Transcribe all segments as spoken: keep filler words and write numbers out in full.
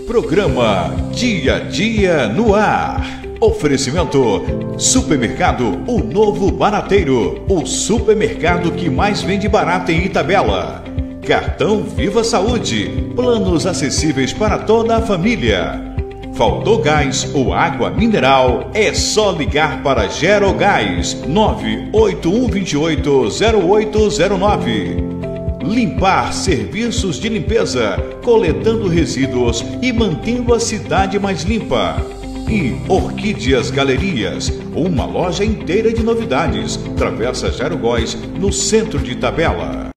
Programa Dia a Dia no Ar. Oferecimento Supermercado O Novo Barateiro, o supermercado que mais vende barato em Itabela. Cartão Viva Saúde, planos acessíveis para toda a família. Faltou gás ou água mineral? É só ligar para Gerogás nove oito um dois oito zero oito zero nove. Limpar serviços de limpeza, coletando resíduos e mantendo a cidade mais limpa. E Orquídeas Galerias, uma loja inteira de novidades. Travessa Jairo Góes, no centro de Itabela.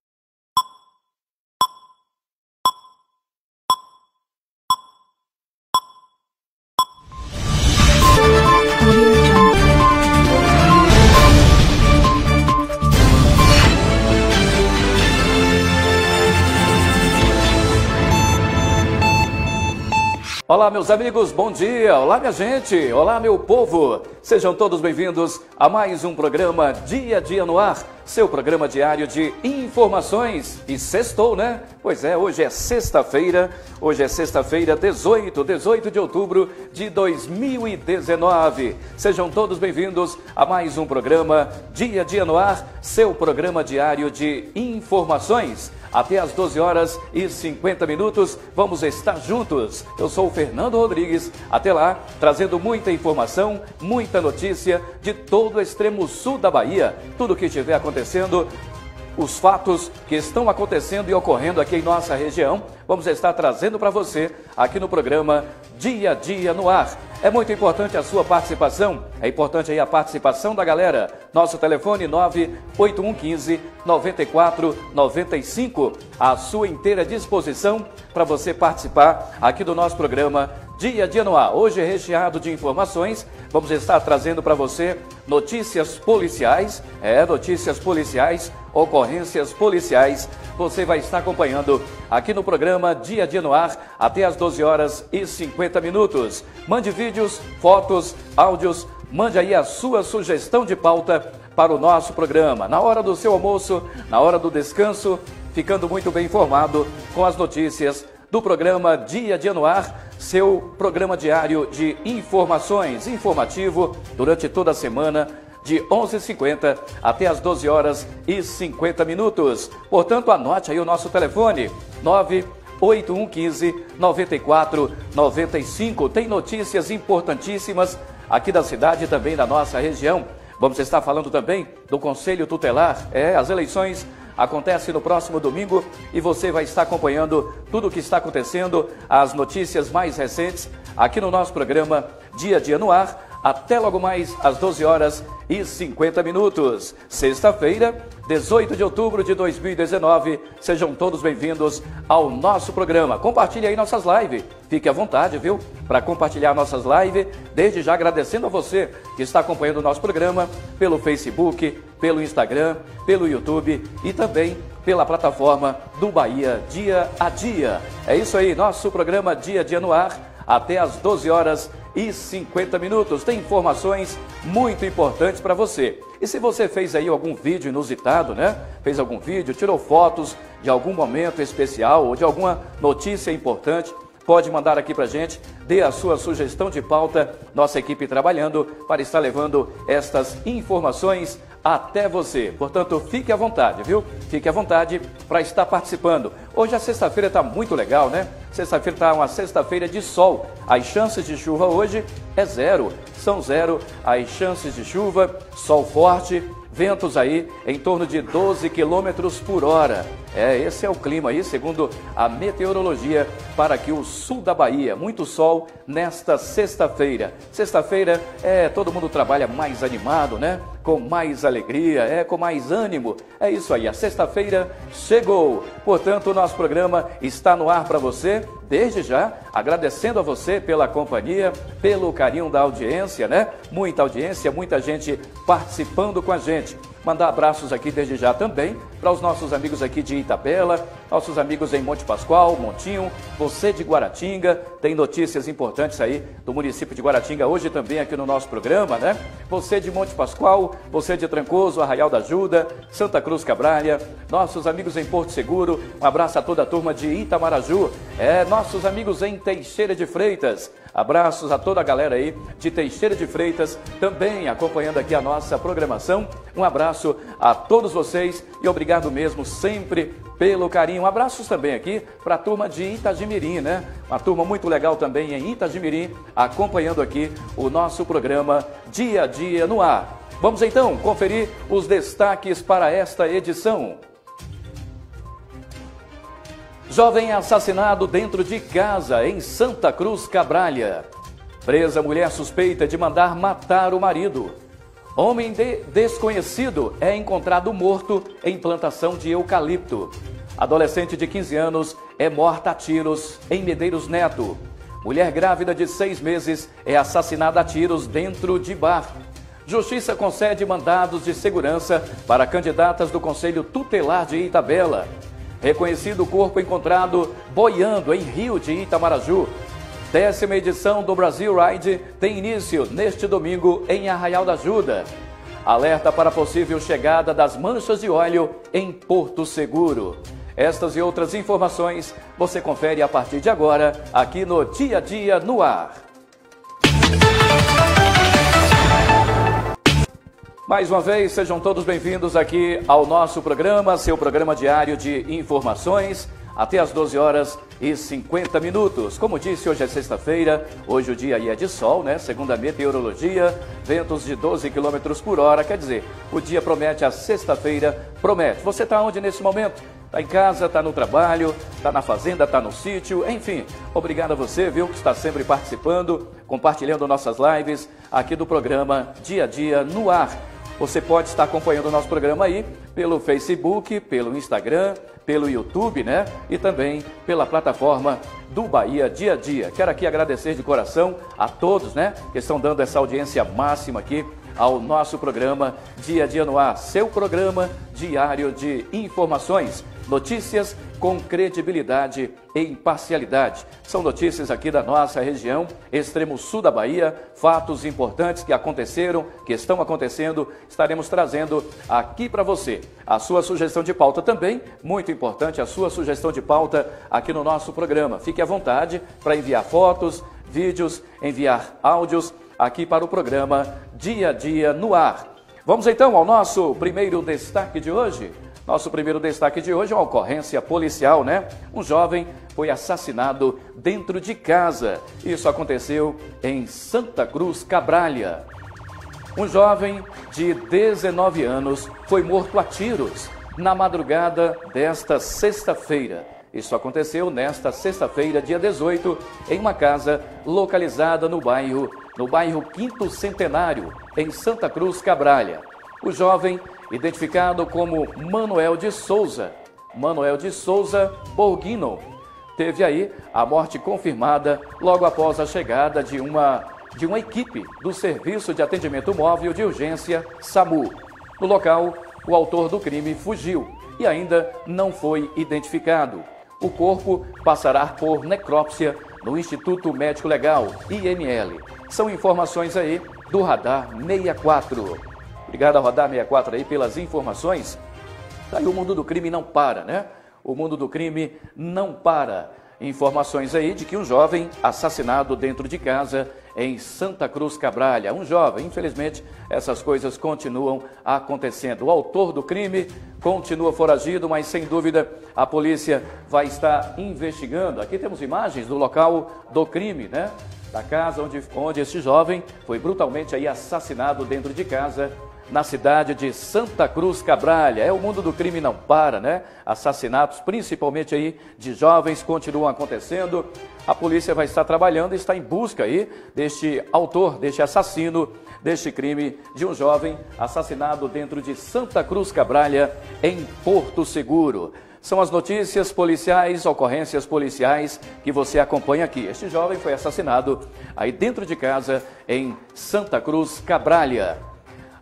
Olá, meus amigos, bom dia! Olá, minha gente! Olá, meu povo! Sejam todos bem-vindos a mais um programa Dia a Dia no Ar, seu programa diário de informações. E sextou, né? Pois é, hoje é sexta-feira, hoje é sexta-feira, dezoito, dezoito de outubro de dois mil e dezenove. Sejam todos bem-vindos a mais um programa Dia a Dia no Ar, seu programa diário de informações. Até às doze horas e cinquenta minutos, vamos estar juntos. Eu sou o Fernando Rodrigues, até lá, trazendo muita informação, muita notícia de todo o extremo sul da Bahia. Tudo o que estiver acontecendo, os fatos que estão acontecendo e ocorrendo aqui em nossa região, vamos estar trazendo para você aqui no programa Dia a Dia no Ar. É muito importante a sua participação, é importante aí a participação da galera. Nosso telefone nove oito um um cinco, nove quatro nove cinco, à sua inteira disposição para você participar aqui do nosso programa Dia a Dia no Ar. Hoje é recheado de informações, vamos estar trazendo para você notícias policiais, é, notícias policiais, ocorrências policiais. Você vai estar acompanhando aqui no programa Dia a Dia no Ar até às doze horas e cinquenta minutos. Mande vídeos, fotos, áudios, mande aí a sua sugestão de pauta para o nosso programa. Na hora do seu almoço, na hora do descanso, ficando muito bem informado com as notícias do programa Dia a Dia no Ar, seu programa diário de informações, informativo durante toda a semana, de onze e cinquenta até as doze horas e cinquenta minutos. Portanto, anote aí o nosso telefone, nove oito um um cinco, nove quatro nove cinco. Tem notícias importantíssimas aqui da cidade e também da nossa região. Vamos estar falando também do Conselho Tutelar. É, as eleições acontecem no próximo domingo e você vai estar acompanhando tudo o que está acontecendo, as notícias mais recentes aqui no nosso programa Dia a Dia no Ar. Até logo mais às doze horas e cinquenta minutos. Sexta-feira, dezoito de outubro de dois mil e dezenove. Sejam todos bem-vindos ao nosso programa. Compartilhe aí nossas lives. Fique à vontade, viu? Para compartilhar nossas lives. Desde já agradecendo a você que está acompanhando o nosso programa pelo Facebook, pelo Instagram, pelo YouTube e também pela plataforma do Bahia Dia a Dia. É isso aí, nosso programa Dia a Dia no Ar. Até às doze horas e cinquenta minutos. Tem informações muito importantes para você. E se você fez aí algum vídeo inusitado, né? Fez algum vídeo, tirou fotos de algum momento especial ou de alguma notícia importante, pode mandar aqui para a gente, dê a sua sugestão de pauta, nossa equipe trabalhando para estar levando estas informações até você. Portanto, fique à vontade, viu? Fique à vontade para estar participando. Hoje a sexta-feira está muito legal, né? Sexta-feira está uma sexta-feira de sol. As chances de chuva hoje é zero. São zero as chances de chuva, sol forte, ventos aí em torno de doze quilômetros por hora. É, esse é o clima aí, segundo a meteorologia, para aqui o sul da Bahia. Muito sol nesta sexta-feira. Sexta-feira, é, todo mundo trabalha mais animado, né? Com mais alegria, é, com mais ânimo. É isso aí, a sexta-feira chegou. Portanto, o nosso programa está no ar para você. Desde já, agradecendo a você pela companhia, pelo carinho da audiência, né? Muita audiência, muita gente participando com a gente. Mandar abraços aqui desde já também para os nossos amigos aqui de Itabela, nossos amigos em Monte Pascoal, Montinho, você de Guaratinga. Tem notícias importantes aí do município de Guaratinga hoje também aqui no nosso programa, né? Você de Monte Pascoal, você de Trancoso, Arraial da Ajuda, Santa Cruz Cabrália, nossos amigos em Porto Seguro, um abraço a toda a turma de Itamaraju, é, nossos amigos em Teixeira de Freitas. Abraços a toda a galera aí de Teixeira de Freitas, também acompanhando aqui a nossa programação. Um abraço a todos vocês e obrigado mesmo sempre pelo carinho. Um abraço também aqui para a turma de Itagimirim, né? Uma turma muito legal também em Itagimirim, acompanhando aqui o nosso programa Dia a Dia no Ar. Vamos então conferir os destaques para esta edição. Jovem assassinado dentro de casa em Santa Cruz Cabrália. Presa mulher suspeita de mandar matar o marido. Homem de desconhecido é encontrado morto em plantação de eucalipto. Adolescente de quinze anos é morta a tiros em Medeiros Neto. Mulher grávida de seis meses é assassinada a tiros dentro de bar. Justiça concede mandados de segurança para candidatas do Conselho Tutelar de Itabela. Reconhecido corpo encontrado boiando em Rio de Itamaraju. Décima edição do Brasil Ride tem início neste domingo em Arraial da Ajuda. Alerta para possível chegada das manchas de óleo em Porto Seguro. Estas e outras informações você confere a partir de agora aqui no Dia a Dia no Ar. Mais uma vez, sejam todos bem-vindos aqui ao nosso programa, seu programa diário de informações, até às doze horas e cinquenta minutos. Como disse, hoje é sexta-feira, hoje o dia aí é de sol, né? Segundo a meteorologia, ventos de doze quilômetros por hora, quer dizer, o dia promete, a sexta-feira promete. Você está onde nesse momento? Está em casa, está no trabalho, está na fazenda, está no sítio, enfim. Obrigado a você, viu, que está sempre participando, compartilhando nossas lives aqui do programa Dia a Dia no Ar. Você pode estar acompanhando o nosso programa aí pelo Facebook, pelo Instagram, pelo YouTube, né? E também pela plataforma do Bahia Dia a Dia. Quero aqui agradecer de coração a todos, né? Que estão dando essa audiência máxima aqui ao nosso programa Dia a Dia no Ar. Seu programa diário de informações, notícias com credibilidade e imparcialidade. São notícias aqui da nossa região, extremo sul da Bahia, fatos importantes que aconteceram, que estão acontecendo, estaremos trazendo aqui para você. A sua sugestão de pauta também, muito importante, a sua sugestão de pauta aqui no nosso programa. Fique à vontade para enviar fotos, vídeos, enviar áudios aqui para o programa Dia a Dia no Ar. Vamos então ao nosso primeiro destaque de hoje. Nosso primeiro destaque de hoje é uma ocorrência policial, né? Um jovem foi assassinado dentro de casa. Isso aconteceu em Santa Cruz Cabrália. Um jovem de dezenove anos foi morto a tiros na madrugada desta sexta-feira. Isso aconteceu nesta sexta-feira, dia dezoito, em uma casa localizada no bairro, no bairro Quinto Centenário, em Santa Cruz Cabrália. O jovem, identificado como Manuel de Souza, Manuel de Souza Borghino, teve aí a morte confirmada logo após a chegada de uma, de uma equipe do Serviço de Atendimento Móvel de Urgência SAMU. No local, o autor do crime fugiu e ainda não foi identificado. O corpo passará por necrópsia no Instituto Médico Legal, I M L. São informações aí do Radar sessenta e quatro. Obrigado ao Radar sessenta e quatro aí pelas informações. Aí o mundo do crime não para, né? O mundo do crime não para. Informações aí de que um jovem assassinado dentro de casa em Santa Cruz Cabrália. Um jovem, infelizmente, essas coisas continuam acontecendo. O autor do crime continua foragido, mas sem dúvida a polícia vai estar investigando. Aqui temos imagens do local do crime, né? Da casa onde, onde esse jovem foi brutalmente aí assassinado dentro de casa, na cidade de Santa Cruz Cabrália. É, o mundo do crime não para, né? Assassinatos, principalmente aí de jovens, continuam acontecendo. A polícia vai estar trabalhando e está em busca aí deste autor, deste assassino, deste crime de um jovem assassinado dentro de Santa Cruz Cabrália, em Porto Seguro. São as notícias policiais, ocorrências policiais que você acompanha aqui. Este jovem foi assassinado aí dentro de casa em Santa Cruz Cabrália.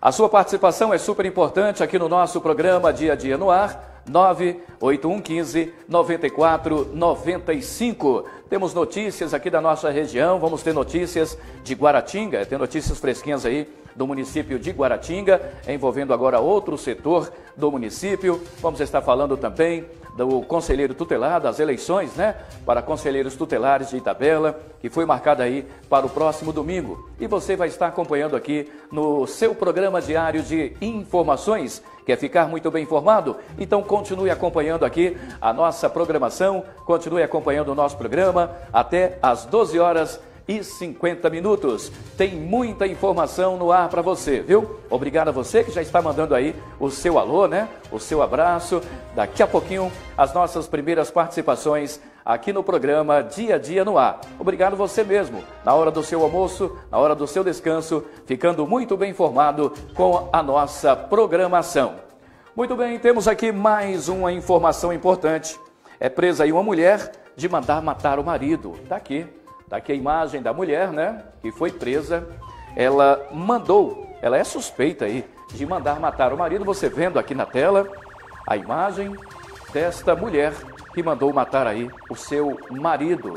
A sua participação é super importante aqui no nosso programa Dia a Dia no Ar, nove oito um um cinco, nove quatro nove cinco. Temos notícias aqui da nossa região, vamos ter notícias de Guaratinga, tem notícias fresquinhas aí do município de Guaratinga, envolvendo agora outro setor do município. Vamos estar falando também do conselheiro tutelar, das eleições, né, para conselheiros tutelares de Itabela, que foi marcada aí para o próximo domingo. E você vai estar acompanhando aqui no seu programa diário de informações. Quer ficar muito bem informado? Então continue acompanhando aqui a nossa programação, continue acompanhando o nosso programa até às doze horas e cinquenta minutos. Tem muita informação no ar para você, viu? Obrigado a você que já está mandando aí o seu alô, né? O seu abraço. Daqui a pouquinho, as nossas primeiras participações aqui no programa Dia a Dia no Ar. Obrigado você mesmo, na hora do seu almoço, na hora do seu descanso, ficando muito bem informado com a nossa programação. Muito bem, temos aqui mais uma informação importante. É presa aí uma mulher de mandar matar o marido. Tá aqui. Está aqui a imagem da mulher, né, que foi presa. Ela mandou, ela é suspeita aí de mandar matar o marido. Você vendo aqui na tela a imagem desta mulher que mandou matar aí o seu marido.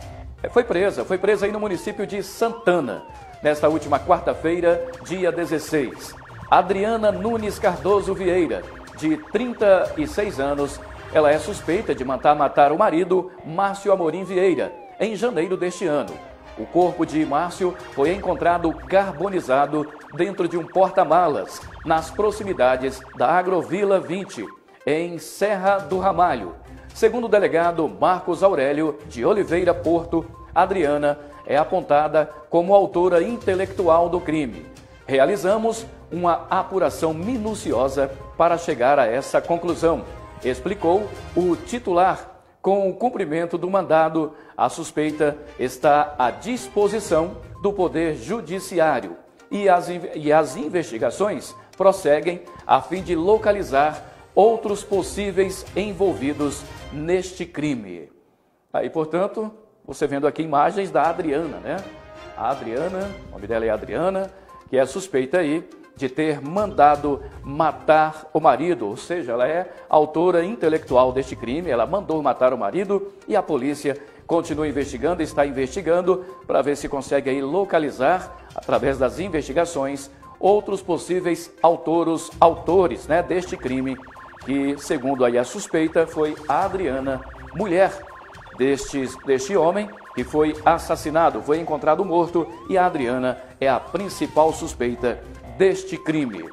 Foi presa, foi presa aí no município de Santana, nesta última quarta-feira, dia dezesseis. Adriana Nunes Cardoso Vieira, de trinta e seis anos, ela é suspeita de mandar matar o marido, Márcio Amorim Vieira, em janeiro deste ano. O corpo de Márcio foi encontrado carbonizado dentro de um porta-malas, nas proximidades da Agrovila vinte, em Serra do Ramalho. Segundo o delegado Marcos Aurélio de Oliveira Porto, Adriana é apontada como autora intelectual do crime. Realizamos uma apuração minuciosa para chegar a essa conclusão, explicou o titular. Com o cumprimento do mandado, a suspeita está à disposição do Poder Judiciário e as, e as investigações prosseguem a fim de localizar outros possíveis envolvidos neste crime. Aí, portanto, você vendo aqui imagens da Adriana, né? A Adriana, o nome dela é Adriana, que é suspeita aí de ter mandado matar o marido, ou seja, ela é autora intelectual deste crime, ela mandou matar o marido e a polícia continua investigando, está investigando para ver se consegue aí localizar, através das investigações, outros possíveis autoros, autores, né, deste crime, que, segundo aí a suspeita, foi a Adriana, mulher deste, deste homem, que foi assassinado, foi encontrado morto, e a Adriana é a principal suspeita deste crime.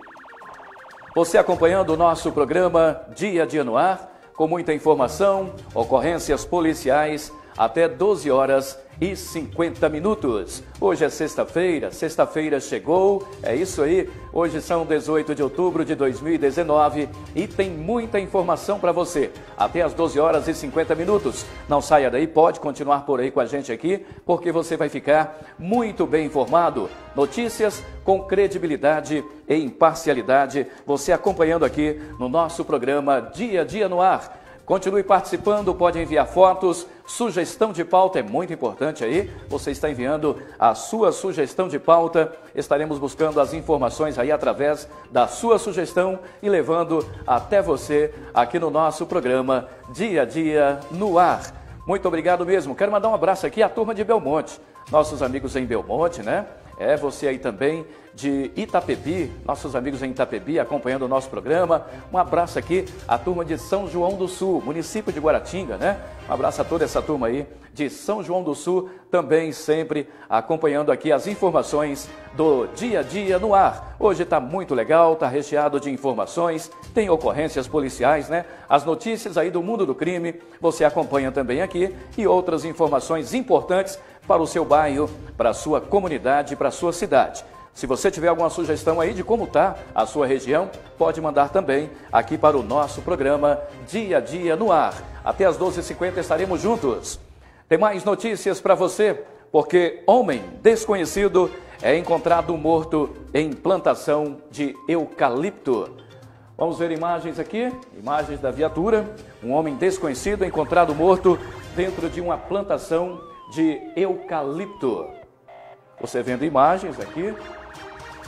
Você acompanhando o nosso programa Dia a Dia no Ar, com muita informação, ocorrências policiais, até doze horas e cinquenta minutos. Hoje é sexta-feira, sexta-feira chegou, é isso aí. Hoje são dezoito de outubro de dois mil e dezenove e tem muita informação para você. Até às doze horas e cinquenta minutos. Não saia daí, pode continuar por aí com a gente aqui, porque você vai ficar muito bem informado. Notícias com credibilidade e imparcialidade, você acompanhando aqui no nosso programa Dia a Dia no Ar. Continue participando, pode enviar fotos, sugestão de pauta é muito importante aí. Você está enviando a sua sugestão de pauta, estaremos buscando as informações aí através da sua sugestão e levando até você aqui no nosso programa Dia a Dia no Ar. Muito obrigado mesmo. Quero mandar um abraço aqui à turma de Belmonte, nossos amigos em Belmonte, né? É, você aí também de Itapebi, nossos amigos em Itapebi acompanhando o nosso programa. Um abraço aqui à turma de São João do Sul, município de Guaratinga, né? Um abraço a toda essa turma aí de São João do Sul, também sempre acompanhando aqui as informações do Dia a Dia no Ar. Hoje está muito legal, está recheado de informações, tem ocorrências policiais, né? As notícias aí do mundo do crime, você acompanha também aqui e outras informações importantes para o seu bairro, para a sua comunidade, para a sua cidade. Se você tiver alguma sugestão aí de como está a sua região, pode mandar também aqui para o nosso programa Dia a Dia no Ar. Até às doze e cinquenta estaremos juntos. Tem mais notícias para você, porque homem desconhecido é encontrado morto em plantação de eucalipto. Vamos ver imagens aqui, imagens da viatura. Um homem desconhecido é encontrado morto dentro de uma plantação de eucalipto. Você vendo imagens aqui,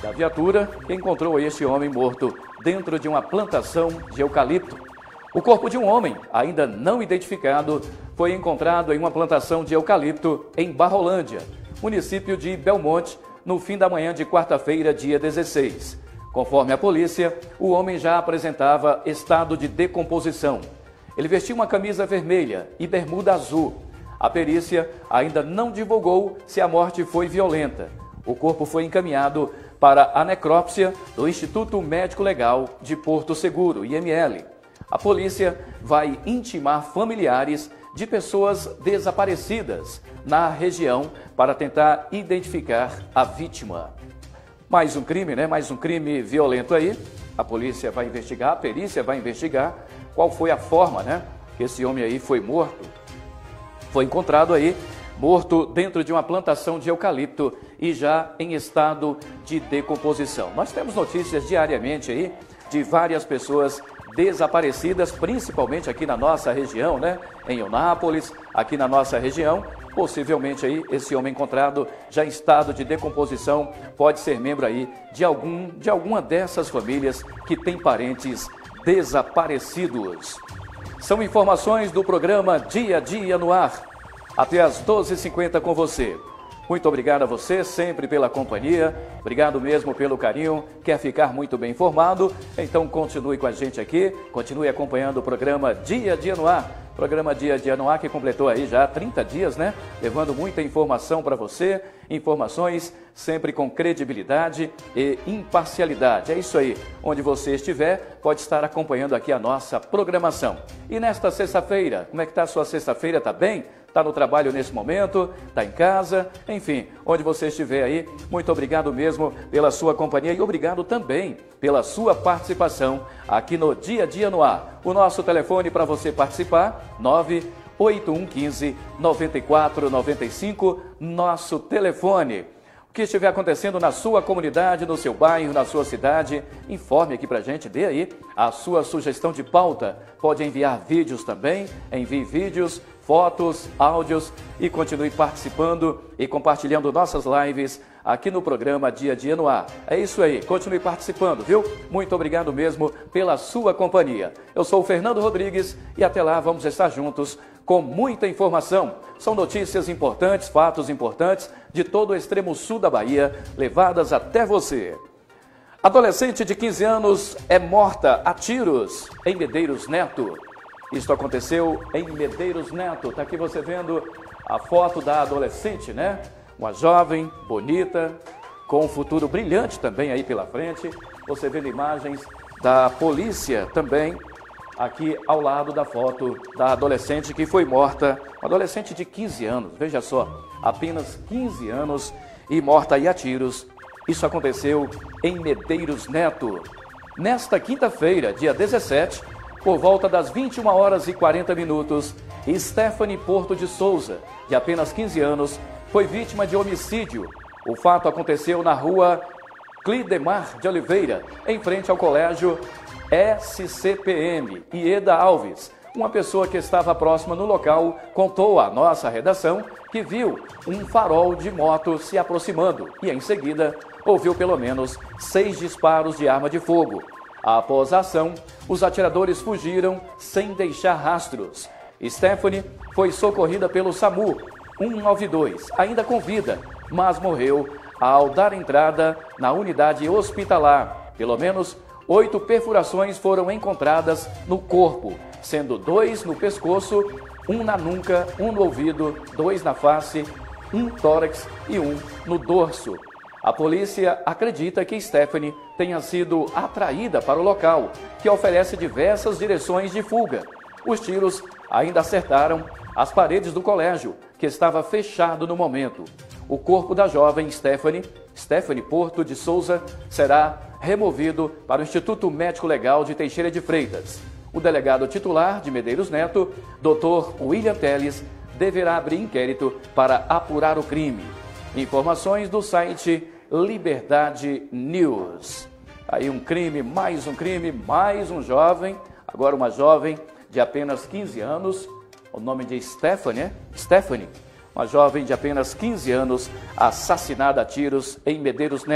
da viatura que encontrou este homem morto dentro de uma plantação de eucalipto. O corpo de um homem, ainda não identificado, foi encontrado em uma plantação de eucalipto em Barrolândia, município de Belmonte, no fim da manhã de quarta-feira, dia dezesseis. Conforme a polícia, o homem já apresentava estado de decomposição. Ele vestia uma camisa vermelha e bermuda azul. A perícia ainda não divulgou se a morte foi violenta. O corpo foi encaminhado para a necrópsia do Instituto Médico Legal de Porto Seguro, I M L. A polícia vai intimar familiares de pessoas desaparecidas na região para tentar identificar a vítima. Mais um crime, né? Mais um crime violento aí. A polícia vai investigar, a perícia vai investigar qual foi a forma, né, que esse homem aí foi morto. Foi encontrado aí morto dentro de uma plantação de eucalipto e já em estado de decomposição. Nós temos notícias diariamente aí de várias pessoas desaparecidas, principalmente aqui na nossa região, né? Em Eunápolis, aqui na nossa região. Possivelmente aí esse homem encontrado já em estado de decomposição pode ser membro aí de algum de alguma dessas famílias que tem parentes desaparecidos. São informações do programa Dia a Dia no Ar, até às doze e cinquenta com você. Muito obrigado a você sempre pela companhia, obrigado mesmo pelo carinho. Quer ficar muito bem informado? Então continue com a gente aqui, continue acompanhando o programa Dia a Dia no Ar. Programa Dia a Dia no Ar que completou aí já trinta dias, né? Levando muita informação para você, informações sempre com credibilidade e imparcialidade. É isso aí, onde você estiver, pode estar acompanhando aqui a nossa programação. E nesta sexta-feira, como é que está a sua sexta-feira? Tá bem? Está no trabalho nesse momento, está em casa, enfim, onde você estiver aí, muito obrigado mesmo pela sua companhia e obrigado também pela sua participação aqui no Dia a Dia no Ar. O nosso telefone para você participar, nove oito um um cinco, nove quatro nove cinco, nosso telefone. O que estiver acontecendo na sua comunidade, no seu bairro, na sua cidade, informe aqui pra gente, dê aí a sua sugestão de pauta. Pode enviar vídeos também, envie vídeos, fotos, áudios e continue participando e compartilhando nossas lives aqui no programa Dia a Dia no Ar. É isso aí, continue participando, viu? Muito obrigado mesmo pela sua companhia. Eu sou o Fernando Rodrigues e até lá vamos estar juntos com muita informação. São notícias importantes, fatos importantes de todo o extremo sul da Bahia, levadas até você. Adolescente de quinze anos é morta a tiros em Medeiros Neto. Isto aconteceu em Medeiros Neto. Está aqui você vendo a foto da adolescente, né? Uma jovem, bonita, com um futuro brilhante também aí pela frente. Você vendo imagens da polícia também aqui ao lado da foto da adolescente que foi morta, uma adolescente de quinze anos, veja só, apenas quinze anos e morta aí a tiros. Isso aconteceu em Medeiros Neto. Nesta quinta-feira, dia dezessete, por volta das vinte e uma horas e quarenta minutos, Stephanie Porto de Souza, de apenas quinze anos, foi vítima de homicídio. O fato aconteceu na rua Clidemar de Oliveira, em frente ao colégio S C P M, Ieda Alves. Uma pessoa que estava próxima no local contou à nossa redação que viu um farol de moto se aproximando e, em seguida, ouviu pelo menos seis disparos de arma de fogo. Após a ação, os atiradores fugiram sem deixar rastros. Stephanie foi socorrida pelo SAMU um nove dois, ainda com vida, mas morreu ao dar entrada na unidade hospitalar. Pelo menos oito perfurações foram encontradas no corpo, sendo dois no pescoço, um na nuca, um no ouvido, dois na face, um tórax e um no dorso. A polícia acredita que Stephanie tenha sido atraída para o local, que oferece diversas direções de fuga. Os tiros ainda acertaram as paredes do colégio, que estava fechado no momento. O corpo da jovem Stephanie, Stephanie Porto de Souza, será removido para o Instituto Médico Legal de Teixeira de Freitas. O delegado titular de Medeiros Neto, doutor William Teles, deverá abrir inquérito para apurar o crime. Informações do site Liberdade News. Aí um crime, mais um crime, mais um jovem, agora uma jovem de apenas quinze anos, o nome de Stephanie, Stephanie, uma jovem de apenas quinze anos, assassinada a tiros em Medeiros Neto.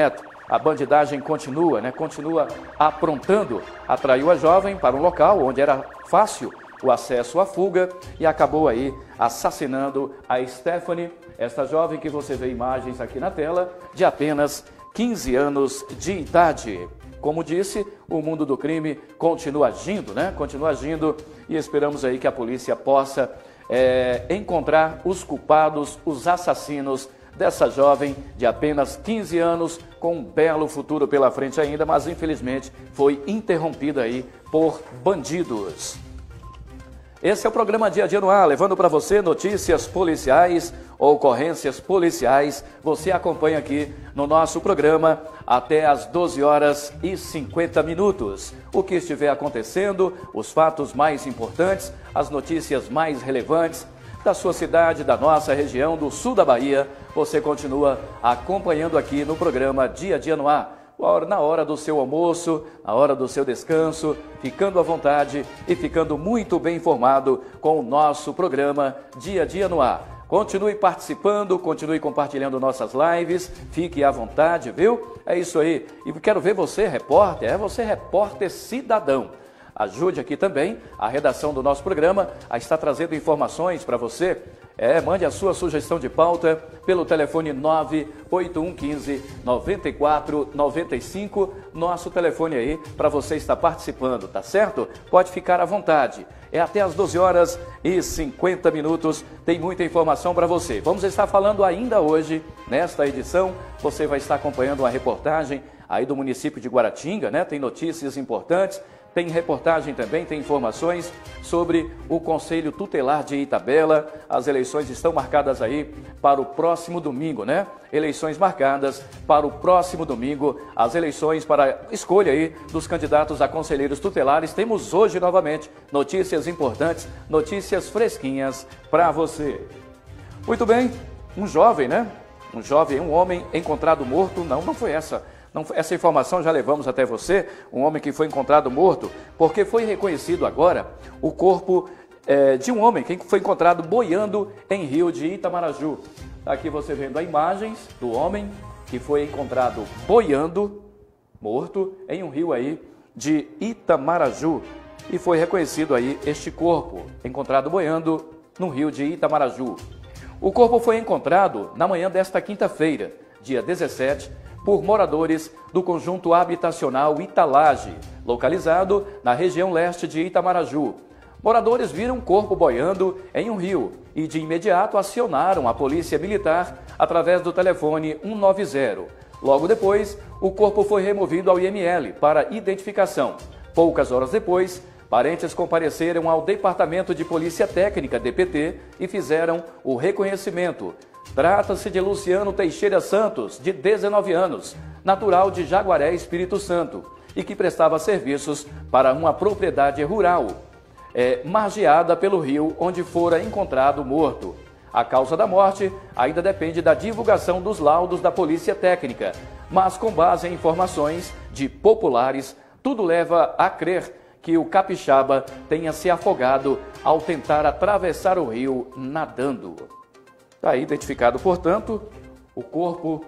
a bandidagem continua, né? Continua aprontando. Atraiu a jovem para um local onde era fácil o acesso à fuga e acabou aí assassinando a Stephanie, esta jovem que você vê imagens aqui na tela, de apenas quinze anos de idade. Como disse, o mundo do crime continua agindo, né? Continua agindo e esperamos aí que a polícia possa é, encontrar os culpados, os assassinos dessa jovem de apenas quinze anos, com um belo futuro pela frente ainda, mas infelizmente foi interrompida aí por bandidos. Esse é o programa Dia a Dia no Ar, levando para você notícias policiais, ocorrências policiais. Você acompanha aqui no nosso programa até às doze horas e cinquenta minutos. O que estiver acontecendo, os fatos mais importantes, as notícias mais relevantes da sua cidade, da nossa região, do sul da Bahia, você continua acompanhando aqui no programa Dia a Dia no Ar. Na hora do seu almoço, na hora do seu descanso, ficando à vontade e ficando muito bem informado com o nosso programa Dia a Dia no Ar. Continue participando, continue compartilhando nossas lives, fique à vontade, viu? É isso aí. E quero ver você, repórter, é você, repórter cidadão. Ajude aqui também a redação do nosso programa a estar trazendo informações para você. É, mande a sua sugestão de pauta pelo telefone nove oito um um cinco, nove quatro nove cinco, nosso telefone aí para você estar participando, tá certo? Pode ficar à vontade. É até às doze horas e cinquenta minutos, tem muita informação para você. Vamos estar falando ainda hoje, nesta edição, você vai estar acompanhando uma reportagem aí do município de Guaratinga, né? Tem notícias importantes. Tem reportagem também, tem informações sobre o Conselho Tutelar de Itabela. As eleições estão marcadas aí para o próximo domingo, né? Eleições marcadas para o próximo domingo. As eleições para a escolha aí dos candidatos a conselheiros tutelares. Temos hoje novamente notícias importantes, notícias fresquinhas para você. Muito bem, um jovem, né? Um jovem, um homem encontrado morto. Não, não foi essa. Não, essa informação já levamos até você, um homem que foi encontrado morto, porque foi reconhecido agora o corpo é, de um homem que foi encontrado boiando em rio de Itamaraju. Aqui você vendo as imagens do homem que foi encontrado boiando, morto, em um rio aí de Itamaraju. E foi reconhecido aí este corpo, encontrado boiando no rio de Itamaraju. O corpo foi encontrado na manhã desta quinta-feira, dia dezessete, por moradores do conjunto habitacional Italage, localizado na região leste de Itamaraju. Moradores viram um corpo boiando em um rio e de imediato acionaram a polícia militar através do telefone um nove zero. Logo depois, o corpo foi removido ao I M L para identificação. Poucas horas depois, parentes compareceram ao Departamento de Polícia Técnica, D P T, e fizeram o reconhecimento. Trata-se de Luciano Teixeira Santos, de dezenove anos, natural de Jaguaré, Espírito Santo, e que prestava serviços para uma propriedade rural, é, margeada pelo rio onde fora encontrado morto. A causa da morte ainda depende da divulgação dos laudos da Polícia Técnica, mas com base em informações de populares, tudo leva a crer que o capixaba tenha se afogado ao tentar atravessar o rio nadando. Está aí identificado, portanto, o corpo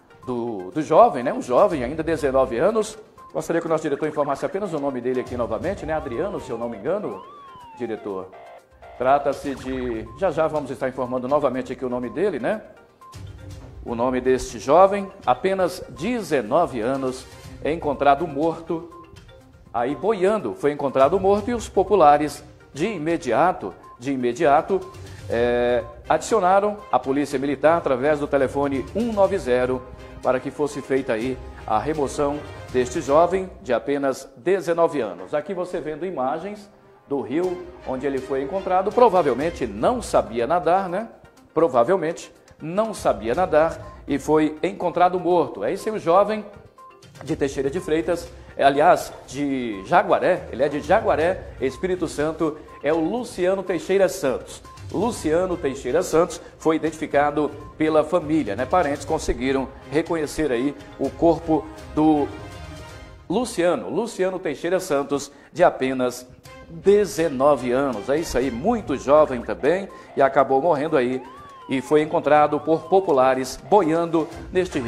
do, do jovem, né? Um jovem, ainda dezenove anos. Gostaria que o nosso diretor informasse apenas o nome dele aqui novamente, né? Adriano, se eu não me engano, diretor. Trata-se de... Já já vamos estar informando novamente aqui o nome dele, né? O nome deste jovem, apenas dezenove anos, é encontrado morto, aí boiando, foi encontrado morto e os populares, de imediato, de imediato, É, adicionaram a polícia militar através do telefone um nove zero para que fosse feita aí a remoção deste jovem de apenas dezenove anos. Aqui você vendo imagens do rio onde ele foi encontrado, provavelmente não sabia nadar, né? Provavelmente não sabia nadar e foi encontrado morto. É esse o jovem de Teixeira de Freitas, aliás, de Jaguaré, ele é de Jaguaré, Espírito Santo, é o Luciano Teixeira Santos. Luciano Teixeira Santos foi identificado pela família, né? Parentes conseguiram reconhecer aí o corpo do Luciano, Luciano Teixeira Santos, de apenas dezenove anos. É isso aí, muito jovem também, e acabou morrendo aí e foi encontrado por populares boiando neste rio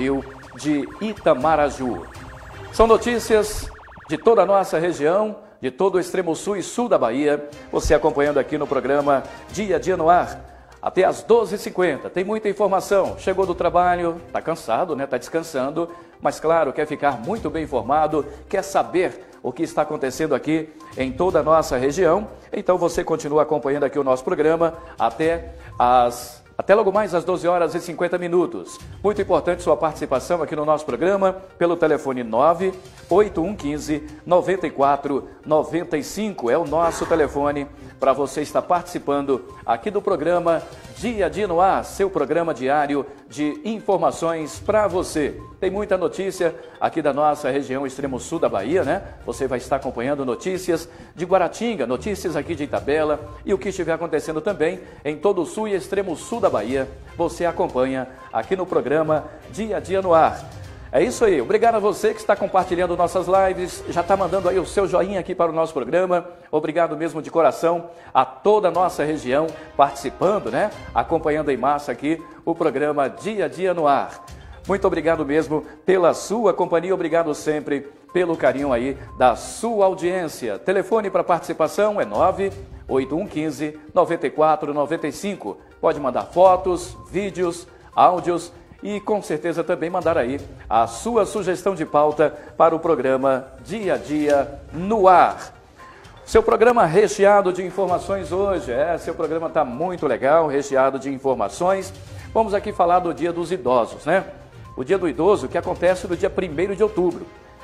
de Itamaraju. São notícias de toda a nossa região, de todo o extremo sul e sul da Bahia, você acompanhando aqui no programa Dia a Dia no Ar, até às doze e cinquenta. Tem muita informação, chegou do trabalho, está cansado, né? Está descansando, mas claro, quer ficar muito bem informado, quer saber o que está acontecendo aqui em toda a nossa região. Então você continua acompanhando aqui o nosso programa até as... Até logo mais às doze horas e cinquenta minutos. Muito importante sua participação aqui no nosso programa pelo telefone nove oito um um cinco nove quatro nove cinco. É o nosso telefone para você estar participando aqui do programa Dia a Dia no Ar, seu programa diário de informações para você. Tem muita notícia aqui da nossa região extremo sul da Bahia, né? Você vai estar acompanhando notícias de Guaratinga, notícias aqui de Itabela e o que estiver acontecendo também em todo o sul e extremo sul da Bahia, você acompanha aqui no programa Dia a Dia no Ar. É isso aí, obrigado a você que está compartilhando nossas lives, já está mandando aí o seu joinha aqui para o nosso programa, obrigado mesmo de coração a toda a nossa região participando, né? Acompanhando em massa aqui o programa Dia a Dia no Ar. Muito obrigado mesmo pela sua companhia, obrigado sempre pelo carinho aí da sua audiência. Telefone para participação é nove oito um um cinco nove quatro nove cinco. Pode mandar fotos, vídeos, áudios e com certeza também mandar aí a sua sugestão de pauta para o programa Dia a Dia no Ar. Seu programa recheado de informações hoje, é, seu programa está muito legal, recheado de informações. Vamos aqui falar do Dia dos Idosos, né? O Dia do Idoso que acontece no dia primeiro de outubro.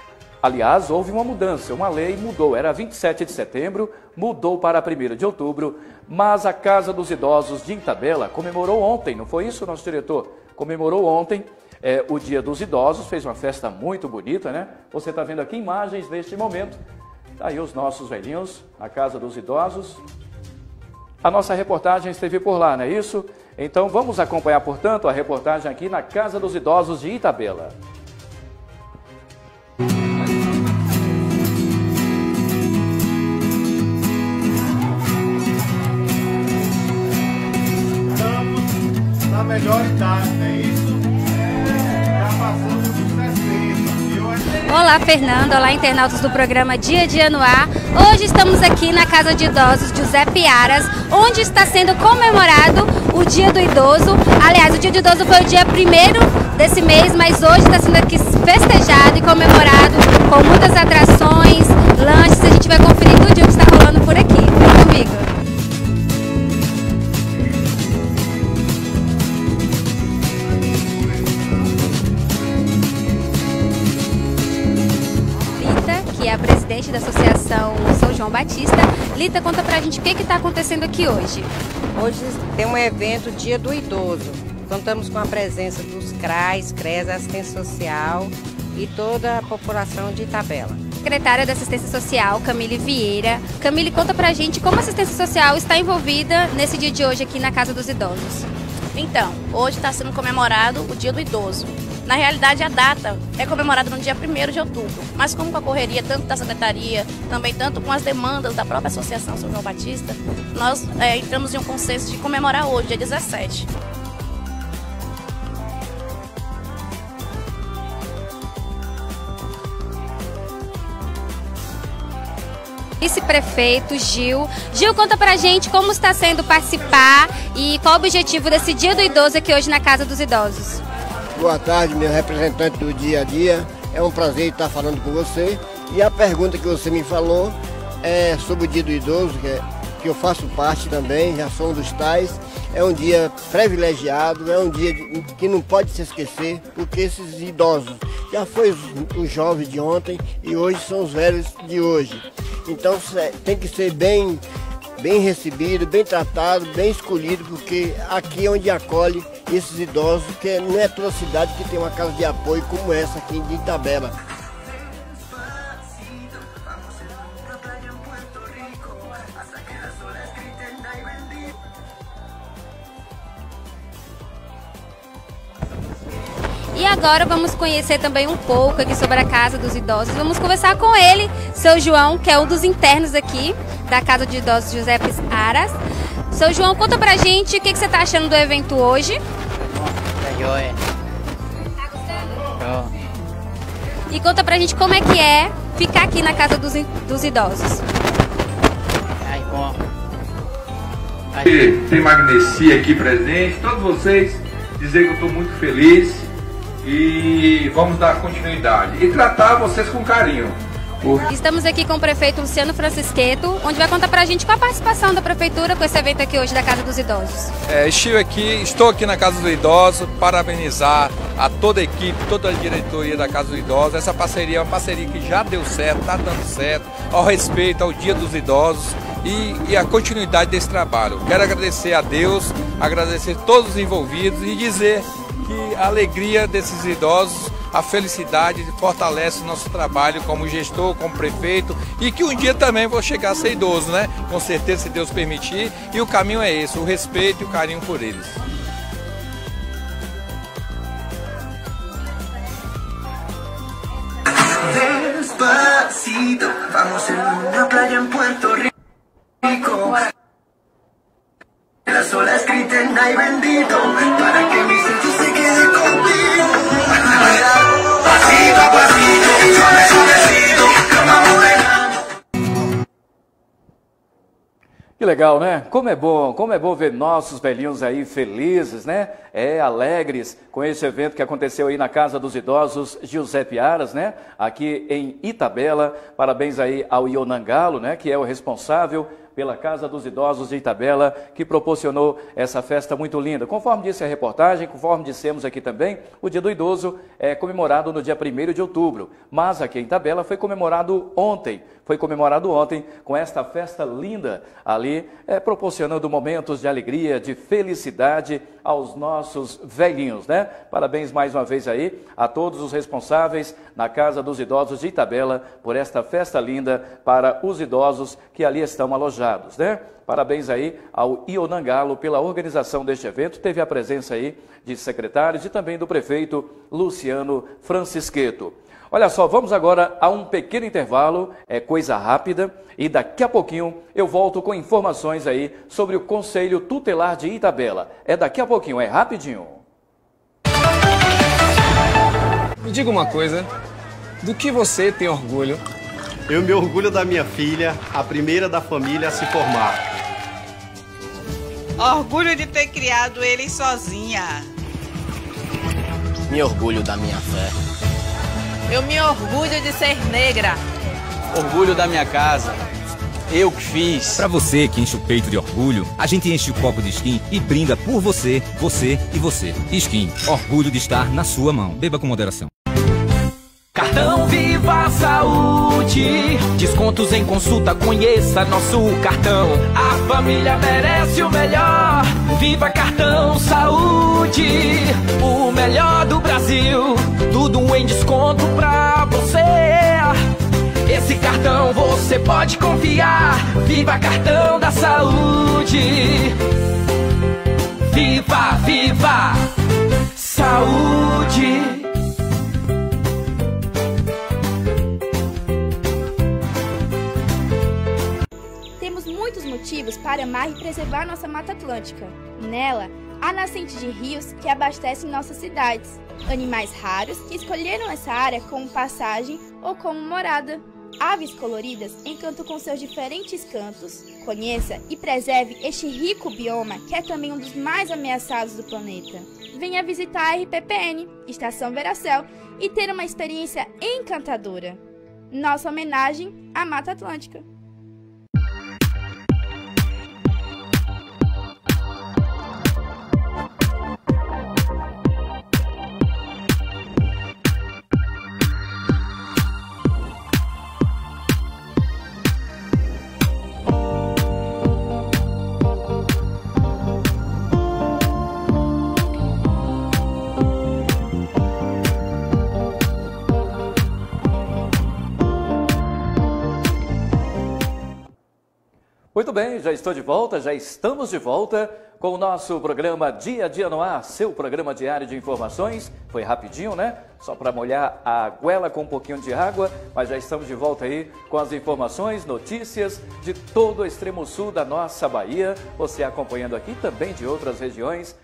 Aliás, houve uma mudança, uma lei mudou, era vinte e sete de setembro, mudou para primeiro de outubro, mas a Casa dos Idosos de Itabela comemorou ontem, não foi isso, nosso diretor? Comemorou ontem é, o Dia dos Idosos, fez uma festa muito bonita, né? Você está vendo aqui imagens neste momento, tá aí os nossos velhinhos, a Casa dos Idosos. A nossa reportagem esteve por lá, não é isso? Então vamos acompanhar, portanto, a reportagem aqui na Casa dos Idosos de Itabela. Na melhor idade, não é isso? Já passamos dos sessenta, viu? Olá, Fernando. Olá, internautas do programa Dia a Dia no Ar. Hoje estamos aqui na Casa de Idosos Giuseppe Aras, onde está sendo comemorado o Dia do Idoso. Aliás, o Dia do Idoso foi o dia primeiro desse mês, mas hoje está sendo aqui festejado e comemorado com muitas atrações, lanches. A gente vai conferir tudo o que está rolando por aqui. Vem comigo. Que é a presidente da Associação São João Batista. Lita, conta pra gente o que está acontecendo aqui hoje. Hoje tem um evento Dia do Idoso. Contamos com a presença dos C R A S, C R E S, Assistência Social e toda a população de Itabela. Secretária da Assistência Social, Camille Vieira. Camille, conta pra gente como a assistência social está envolvida nesse dia de hoje aqui na Casa dos Idosos. Então, hoje está sendo comemorado o Dia do Idoso. Na realidade, a data é comemorada no dia primeiro de outubro, mas como com a correria tanto da Secretaria, também tanto com as demandas da própria Associação São João Batista, nós é, entramos em um consenso de comemorar hoje, dia dezessete. Vice-prefeito Gil. Gil, conta pra gente como está sendo participar e qual o objetivo desse Dia do Idoso aqui hoje na Casa dos Idosos. Boa tarde, meu representante do Dia a Dia. É um prazer estar falando com você. E a pergunta que você me falou é sobre o Dia do Idoso, que, é, que eu faço parte também, já sou um dos tais. É um dia privilegiado, é um dia que não pode se esquecer, porque esses idosos já foi os, os jovens de ontem e hoje são os velhos de hoje. Então tem que ser bem, bem recebido, bem tratado, bem escolhido, porque aqui é onde acolhe esses idosos, que não é toda cidade que tem uma casa de apoio como essa aqui de Itabela. E agora vamos conhecer também um pouco aqui sobre a Casa dos Idosos. Vamos conversar com ele, seu João, que é um dos internos aqui da Casa de Idosos Giuseppe Aras. Seu João, conta pra gente o que, que você tá achando do evento hoje. Tá joia. Tá gostando? e conta pra gente como é que é ficar aqui na casa dos, dos idosos. Ai, bom. Ai. Tem Magnesia aqui presente, todos vocês dizer que eu estou muito feliz e vamos dar continuidade e tratar vocês com carinho. Estamos aqui com o prefeito Luciano Francisqueto, onde vai contar pra gente qual a participação da prefeitura com esse evento aqui hoje da Casa dos Idosos. É, estive aqui, estou aqui na Casa dos Idosos, parabenizar a toda a equipe, toda a diretoria da Casa dos Idosos. Essa parceria é uma parceria que já deu certo, está dando certo, ao respeito ao Dia dos Idosos e, e a continuidade desse trabalho. Quero agradecer a Deus, agradecer todos os envolvidos e dizer que a alegria desses idosos, a felicidade fortalece o nosso trabalho como gestor, como prefeito, e que um dia também vou chegar a ser idoso, né? Com certeza, se Deus permitir, e o caminho é esse, o respeito e o carinho por eles. Despacito, vamos en una playa en Puerto Rico. Las olas griten ay bendito, para que mi sexo se quede contigo. Pasito a pasito, suave suavecito, como morena. Que legal, né? Como é bom, como é bom ver nossos velhinhos aí felizes, né? É, alegres com esse evento que aconteceu aí na Casa dos Idosos Giuseppe Aras, né? Aqui em Itabela. Parabéns aí ao Ionangalo, né? Que é o responsável pela Casa dos Idosos de Itabela, que proporcionou essa festa muito linda. Conforme disse a reportagem, conforme dissemos aqui também, o Dia do Idoso é comemorado no dia primeiro de outubro, mas aqui em Itabela foi comemorado ontem, foi comemorado ontem com esta festa linda ali, é, proporcionando momentos de alegria, de felicidade aos nossos velhinhos, né? Parabéns mais uma vez aí a todos os responsáveis na Casa dos Idosos de Itabela por esta festa linda para os idosos que ali estão alojados, né? Parabéns aí ao Ionangalo pela organização deste evento. Teve a presença aí de secretários e também do prefeito Luciano Francisqueto. Olha só, vamos agora a um pequeno intervalo, é coisa rápida, e daqui a pouquinho eu volto com informações aí sobre o Conselho Tutelar de Itabela. É daqui a pouquinho, é rapidinho. Me diga uma coisa, do que você tem orgulho? Eu me orgulho da minha filha, a primeira da família a se formar. Orgulho de ter criado ele sozinha. Me orgulho da minha fé. Eu me orgulho de ser negra. Orgulho da minha casa. Eu que fiz. Pra você que enche o peito de orgulho, a gente enche o copo de Skin e brinda por você, você e você. Skin, orgulho de estar na sua mão. Beba com moderação. Cartão Viva Saúde, descontos em consulta, conheça nosso cartão. A família merece o melhor, Viva Cartão Saúde, o melhor do Brasil, tudo em desconto pra você. Esse cartão você pode confiar, Viva Cartão da Saúde. Viva, viva, saúde. Temos muitos motivos para amar e preservar nossa Mata Atlântica. Nela, há nascentes de rios que abastecem nossas cidades, animais raros que escolheram essa área como passagem ou como morada, aves coloridas encantam com seus diferentes cantos. Conheça e preserve este rico bioma que é também um dos mais ameaçados do planeta. Venha visitar a R P P N, Estação Veracel, e ter uma experiência encantadora. Nossa homenagem à Mata Atlântica. Muito bem, já estou de volta, já estamos de volta com o nosso programa Dia a Dia no Ar, seu programa diário de informações. Foi rapidinho, né? Só para molhar a goela com um pouquinho de água, mas já estamos de volta aí com as informações, notícias de todo o extremo sul da nossa Bahia. Você acompanhando aqui também de outras regiões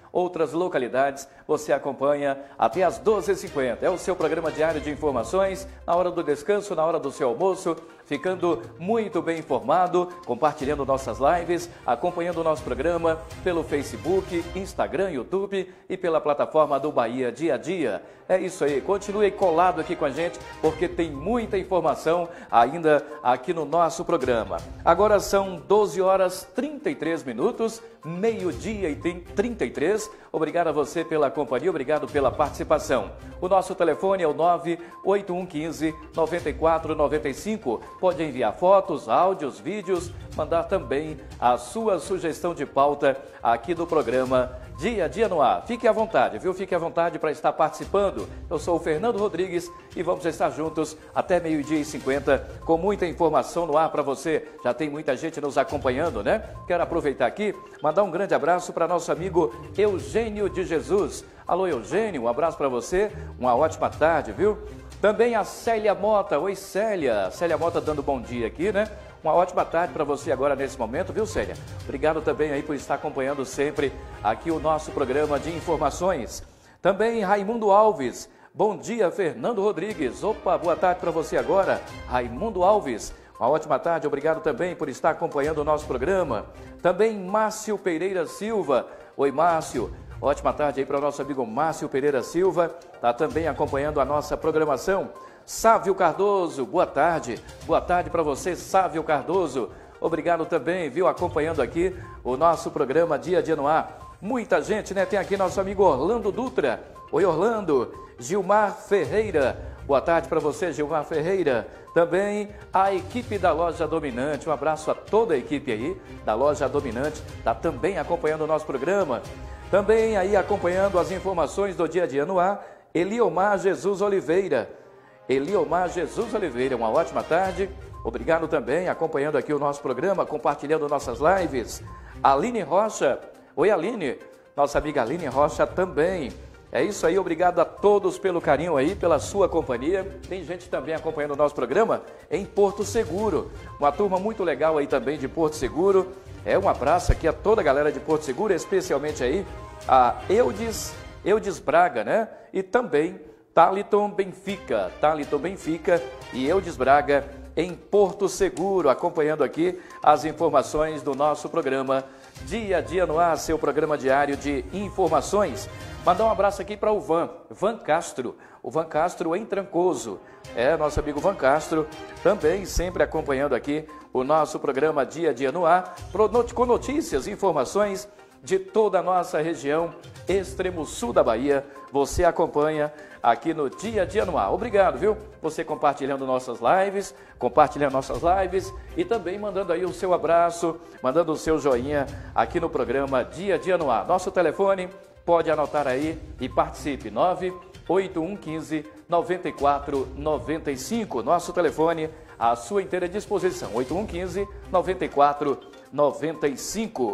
outras localidades, você acompanha até às doze e cinquenta. É o seu programa diário de informações, na hora do descanso, na hora do seu almoço, ficando muito bem informado, compartilhando nossas lives, acompanhando o nosso programa pelo Facebook, Instagram, YouTube e pela plataforma do Bahia Dia a Dia. É isso aí, continue colado aqui com a gente, porque tem muita informação ainda aqui no nosso programa. Agora são doze horas e trinta e três minutos, meio-dia e trinta e três. Obrigado a você pela companhia, obrigado pela participação. O nosso telefone é o nove oito um um cinco, nove quatro nove cinco. Pode enviar fotos, áudios, vídeos, mandar também a sua sugestão de pauta aqui do programa Dia a Dia no Ar. Fique à vontade, viu? Fique à vontade para estar participando. Eu sou o Fernando Rodrigues e vamos estar juntos até meio-dia e cinquenta com muita informação no ar para você. Já tem muita gente nos acompanhando, né? Quero aproveitar aqui, mandar um grande abraço para nosso amigo Eugênio de Jesus. Alô, Eugênio, um abraço para você, uma ótima tarde, viu? Também a Célia Mota. Oi, Célia. Célia Mota dando bom dia aqui, né? Uma ótima tarde para você agora nesse momento, viu, Célia? Obrigado também aí por estar acompanhando sempre aqui o nosso programa de informações. Também Raimundo Alves. Bom dia, Fernando Rodrigues. Opa, boa tarde para você agora, Raimundo Alves. Uma ótima tarde, obrigado também por estar acompanhando o nosso programa. Também Márcio Pereira Silva. Oi, Márcio. Ótima tarde aí para o nosso amigo Márcio Pereira Silva. Está também acompanhando a nossa programação. Sávio Cardoso, boa tarde. Boa tarde para você, Sávio Cardoso. Obrigado também, viu, acompanhando aqui o nosso programa Dia a Dia no Ar. Muita gente, né? Tem aqui nosso amigo Orlando Dutra. Oi, Orlando. Gilmar Ferreira. Boa tarde para você, Gilmar Ferreira. Também a equipe da Loja Dominante. Um abraço a toda a equipe aí da Loja Dominante. Está também acompanhando o nosso programa. Também aí acompanhando as informações do Dia a Dia no Ar, Eliomar Jesus Oliveira. Eliomar Jesus Oliveira, uma ótima tarde. Obrigado também, acompanhando aqui o nosso programa, compartilhando nossas lives. Aline Rocha. Oi, Aline. Nossa amiga Aline Rocha também. É isso aí, obrigado a todos pelo carinho aí, pela sua companhia. Tem gente também acompanhando o nosso programa em Porto Seguro. Uma turma muito legal aí também de Porto Seguro. É um abraço aqui a toda a galera de Porto Seguro, especialmente aí a Eudes, Eudes Braga, né? E também Thaliton Benfica, Thaliton Benfica e Eudes Braga em Porto Seguro, acompanhando aqui as informações do nosso programa Dia a Dia no Ar, seu programa diário de informações. Mandar um abraço aqui para o Van, Van Castro, o Van Castro em Trancoso. É, nosso amigo Van Castro, também sempre acompanhando aqui o nosso programa Dia a Dia no Ar, com notícias e informações de toda a nossa região, extremo sul da Bahia. Você acompanha aqui no Dia a Dia no Ar. Obrigado, viu? Você compartilhando nossas lives, compartilhando nossas lives e também mandando aí o seu abraço, mandando o seu joinha aqui no programa Dia a Dia no Ar. Nosso telefone, pode anotar aí e participe, nove oito um um cinco, nove quatro nove cinco. Nosso telefone à sua inteira disposição, oito um um cinco, nove quatro nove cinco.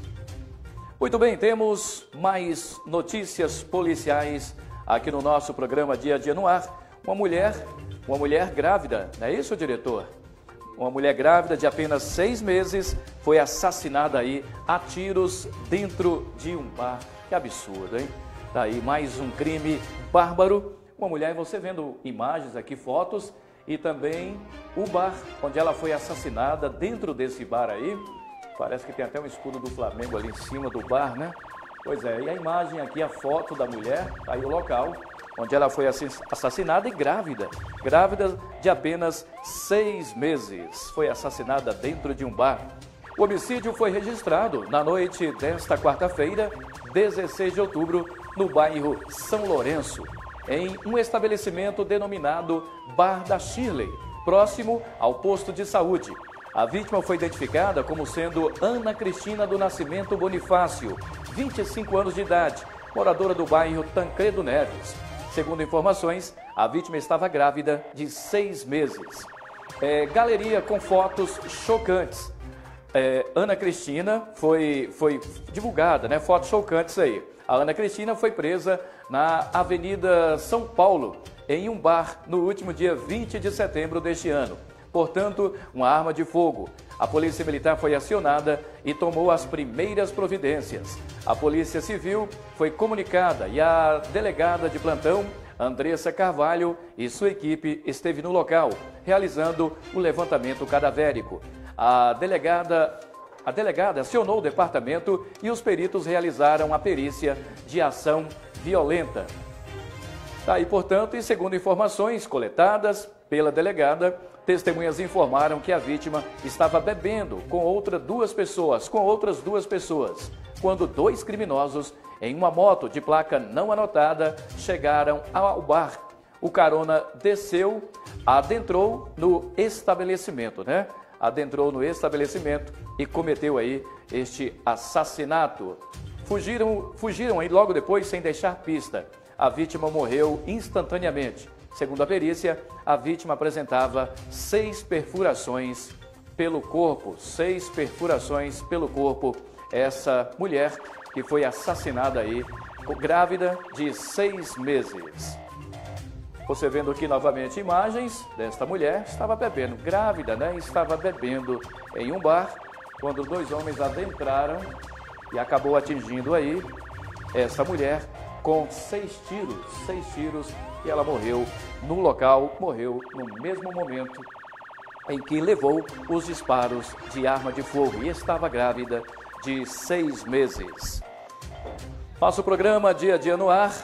Muito bem, temos mais notícias policiais aqui no nosso programa Dia a Dia no Ar. Uma mulher, uma mulher grávida, não é isso, diretor? Uma mulher grávida de apenas seis meses foi assassinada aí a tiros dentro de um bar. Que absurdo, hein? Tá aí mais um crime bárbaro. Uma mulher, você vendo imagens aqui, fotos, e também o bar onde ela foi assassinada, dentro desse bar aí. Parece que tem até um escudo do Flamengo ali em cima do bar, né? Pois é, e a imagem aqui, a foto da mulher, aí o local onde ela foi assassinada e grávida. Grávida de apenas seis meses. Foi assassinada dentro de um bar. O homicídio foi registrado na noite desta quarta-feira, dezesseis de outubro, no bairro São Lourenço, em um estabelecimento denominado Bar da Shirley, próximo ao posto de saúde. A vítima foi identificada como sendo Ana Cristina do Nascimento Bonifácio, vinte e cinco anos de idade, moradora do bairro Tancredo Neves. Segundo informações, a vítima estava grávida de seis meses. É, galeria com fotos chocantes. É, Ana Cristina foi, foi divulgada, né? Fotos chocantes aí. A Ana Cristina foi presa na Avenida São Paulo, em um bar, no último dia vinte de setembro deste ano. portanto, uma arma de fogo. A Polícia Militar foi acionada e tomou as primeiras providências. A Polícia Civil foi comunicada e a delegada de plantão, Andressa Carvalho, e sua equipe esteve no local, realizando o levantamento cadavérico. A delegada, a delegada acionou o departamento e os peritos realizaram a perícia de ação violenta. Tá aí, portanto, e segundo informações coletadas pela delegada, testemunhas informaram que a vítima estava bebendo com outras duas pessoas, com outras duas pessoas, quando dois criminosos em uma moto de placa não anotada chegaram ao bar. O carona desceu, adentrou no estabelecimento, né? Adentrou no estabelecimento e cometeu aí este assassinato. Fugiram, fugiram aí logo depois sem deixar pista. A vítima morreu instantaneamente. Segundo a perícia, a vítima apresentava seis perfurações pelo corpo, seis perfurações pelo corpo. Essa mulher que foi assassinada aí, grávida de seis meses. Você vendo aqui novamente imagens desta mulher, estava bebendo, grávida, né? Estava bebendo em um bar, quando dois homens adentraram e acabou atingindo aí essa mulher com seis tiros, seis tiros, e ela morreu no local, morreu no mesmo momento em que levou os disparos de arma de fogo e estava grávida de seis meses. Nosso programa Dia a Dia no Ar,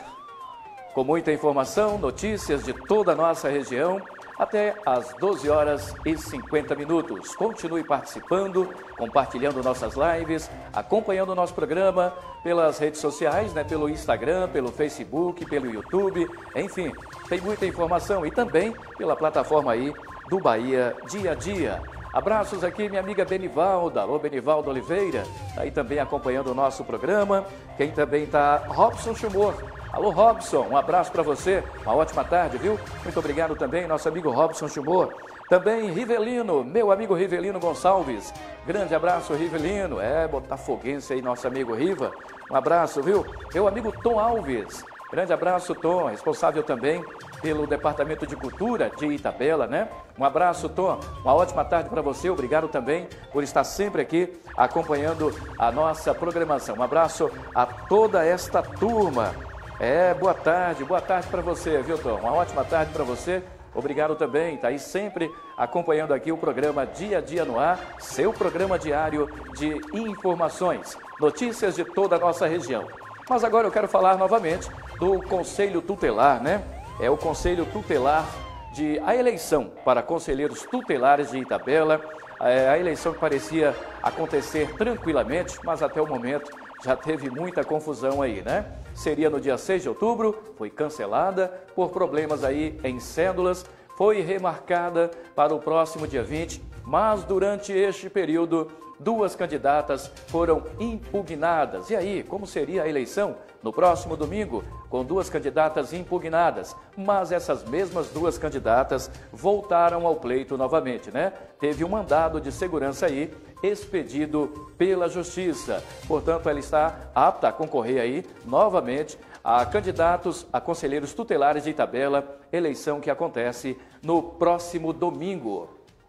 com muita informação, notícias de toda a nossa região, até às doze horas e cinquenta minutos. Continue participando, compartilhando nossas lives, acompanhando o nosso programa pelas redes sociais, né, pelo Instagram, pelo Facebook, pelo YouTube, enfim, tem muita informação e também pela plataforma aí do Bahia Dia a Dia. Abraços aqui, minha amiga Benivalda, alô Benivalda Oliveira, tá aí também acompanhando o nosso programa. Quem também está, Robson Chumor. Alô Robson, um abraço para você, uma ótima tarde, viu? Muito obrigado também, nosso amigo Robson Chumor. Também Rivelino, meu amigo Rivelino Gonçalves. Grande abraço, Rivelino. É, botafoguense aí, nosso amigo Riva. Um abraço, viu? Meu amigo Tom Alves. Grande abraço, Tom, responsável também pelo Departamento de Cultura de Itabela, né? Um abraço, Tom. Uma ótima tarde para você. Obrigado também por estar sempre aqui acompanhando a nossa programação. Um abraço a toda esta turma. É, boa tarde, boa tarde para você, viu, Tom? Uma ótima tarde para você. Obrigado também, tá aí sempre acompanhando aqui o programa Dia a Dia no Ar, seu programa diário de informações, notícias de toda a nossa região. Mas agora eu quero falar novamente do Conselho Tutelar, né? É o Conselho Tutelar de a eleição para conselheiros tutelares de Itabela, é, a eleição que parecia acontecer tranquilamente, mas até o momento já teve muita confusão aí, né? Seria no dia seis de outubro, foi cancelada por problemas aí em cédulas, foi remarcada para o próximo dia vinte, mas durante este período, duas candidatas foram impugnadas. E aí, como seria a eleição no próximo domingo? Com duas candidatas impugnadas, mas essas mesmas duas candidatas voltaram ao pleito novamente, né? Teve um mandado de segurança aí, expedido pela Justiça. Portanto, ela está apta a concorrer aí novamente a candidatos a conselheiros tutelares de Itabela, eleição que acontece no próximo domingo.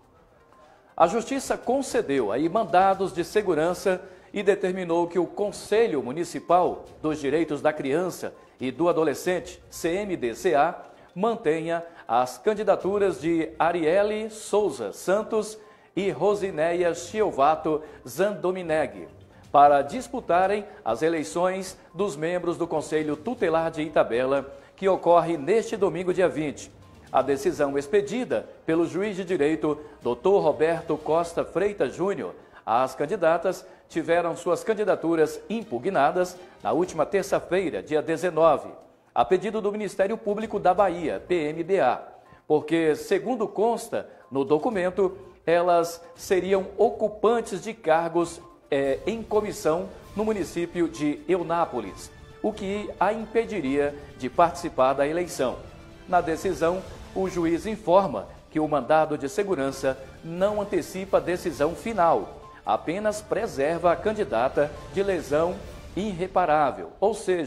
A Justiça concedeu aí mandados de segurança e determinou que o Conselho Municipal dos Direitos da Criança e do Adolescente, C M D C A, mantenha as candidaturas de Arielle Souza Santos e Rosinéia Chiovato Zandomineg para disputarem as eleições dos membros do Conselho Tutelar de Itabela, que ocorre neste domingo, dia vinte. A decisão expedida pelo juiz de direito, doutor Roberto Costa Freitas Júnior, as candidatas tiveram suas candidaturas impugnadas na última terça-feira, dia dezenove, a pedido do Ministério Público da Bahia, P M B A, porque, segundo consta no documento, elas seriam ocupantes de cargos é, em comissão no município de Eunápolis, o que a impediria de participar da eleição. Na decisão, o juiz informa que o mandado de segurança não antecipa a decisão final, apenas preserva a candidata de lesão irreparável, ou seja,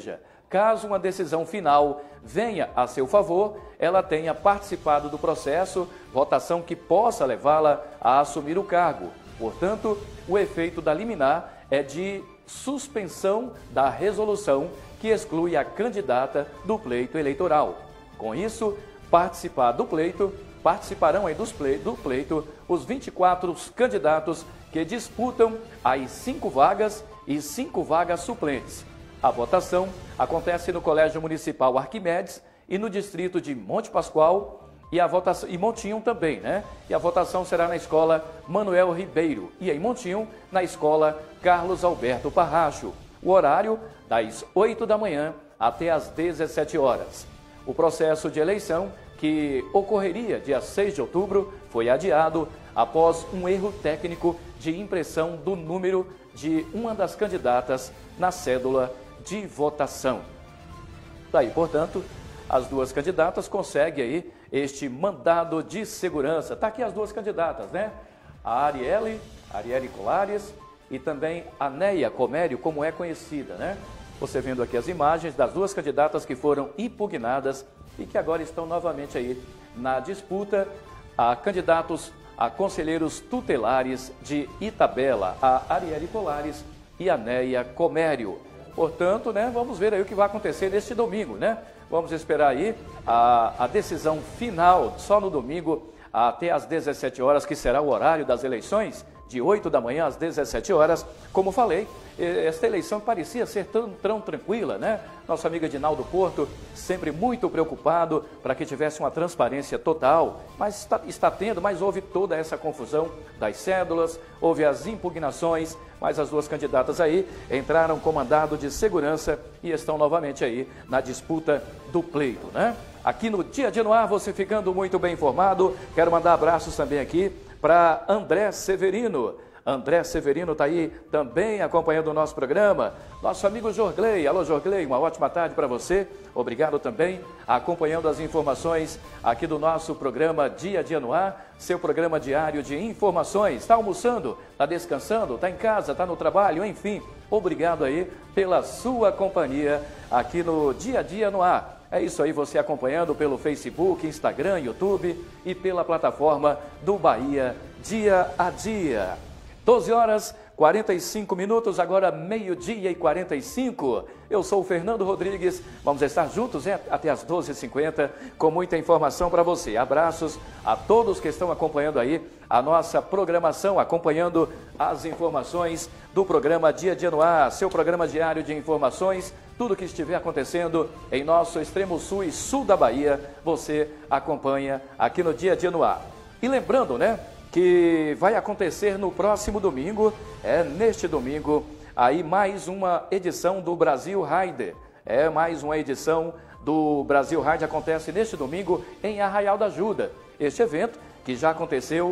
caso uma decisão final venha a seu favor, ela tenha participado do processo, votação que possa levá-la a assumir o cargo. Portanto, o efeito da liminar é de suspensão da resolução que exclui a candidata do pleito eleitoral. Com isso, participar do pleito, participarão aí dos ple, do pleito os vinte e quatro candidatos que disputam as cinco vagas e cinco vagas suplentes. A votação acontece no Colégio Municipal Arquimedes e no distrito de Monte Pascoal e a votação e Montinho também, né? E a votação será na escola Manuel Ribeiro e em Montinho na escola Carlos Alberto Parracho. O horário das oito da manhã até às dezessete horas. O processo de eleição, que ocorreria dia seis de outubro, foi adiado após um erro técnico de impressão do número de uma das candidatas na cédula de votação. Daí, portanto, as duas candidatas conseguem aí este mandado de segurança. Está aqui as duas candidatas, né? A Arielle, Arielle Colares e também a Neia Comério, como é conhecida, né? Você vendo aqui as imagens das duas candidatas que foram impugnadas e que agora estão novamente aí na disputa a candidatos a conselheiros tutelares de Itabela, a Arielle Colares e a Neia Comério. Portanto, né, vamos ver aí o que vai acontecer neste domingo, né? Vamos esperar aí a, a decisão final, só no domingo, até às dezessete horas, que será o horário das eleições, de oito da manhã às dezessete horas. Como falei, esta eleição parecia ser tão, tão tranquila, né? Nosso amigo Edinaldo Porto, sempre muito preocupado para que tivesse uma transparência total, mas está, está tendo, mas houve toda essa confusão das cédulas, houve as impugnações, mas as duas candidatas aí entraram com mandado de segurança e estão novamente aí na disputa do pleito, né? Aqui no Dia a Dia no Ar, você ficando muito bem informado. Quero mandar abraços também aqui para André Severino. André Severino está aí também acompanhando o nosso programa. Nosso amigo Jorgley. Alô, Jorgley, uma ótima tarde para você. Obrigado também, acompanhando as informações aqui do nosso programa Dia a Dia no Ar, seu programa diário de informações. Está almoçando? Está descansando? Está em casa? Está no trabalho? Enfim, obrigado aí pela sua companhia aqui no Dia a Dia no Ar. É isso aí, você acompanhando pelo Facebook, Instagram, YouTube e pela plataforma do Bahia Dia a Dia. doze horas, quarenta e cinco minutos, agora meio-dia e quarenta e cinco. Eu sou o Fernando Rodrigues, vamos estar juntos é, até as doze e cinquenta com muita informação para você. Abraços a todos que estão acompanhando aí a nossa programação, acompanhando as informações do programa Dia a Dia no Ar, seu programa diário de informações. Tudo que estiver acontecendo em nosso extremo sul e sul da Bahia, você acompanha aqui no Dia a Dia no Ar. E lembrando, né, que vai acontecer no próximo domingo, é neste domingo, aí mais uma edição do Brasil Rider. É mais uma edição do Brasil Rider, acontece neste domingo em Arraial da Ajuda. Este evento que já aconteceu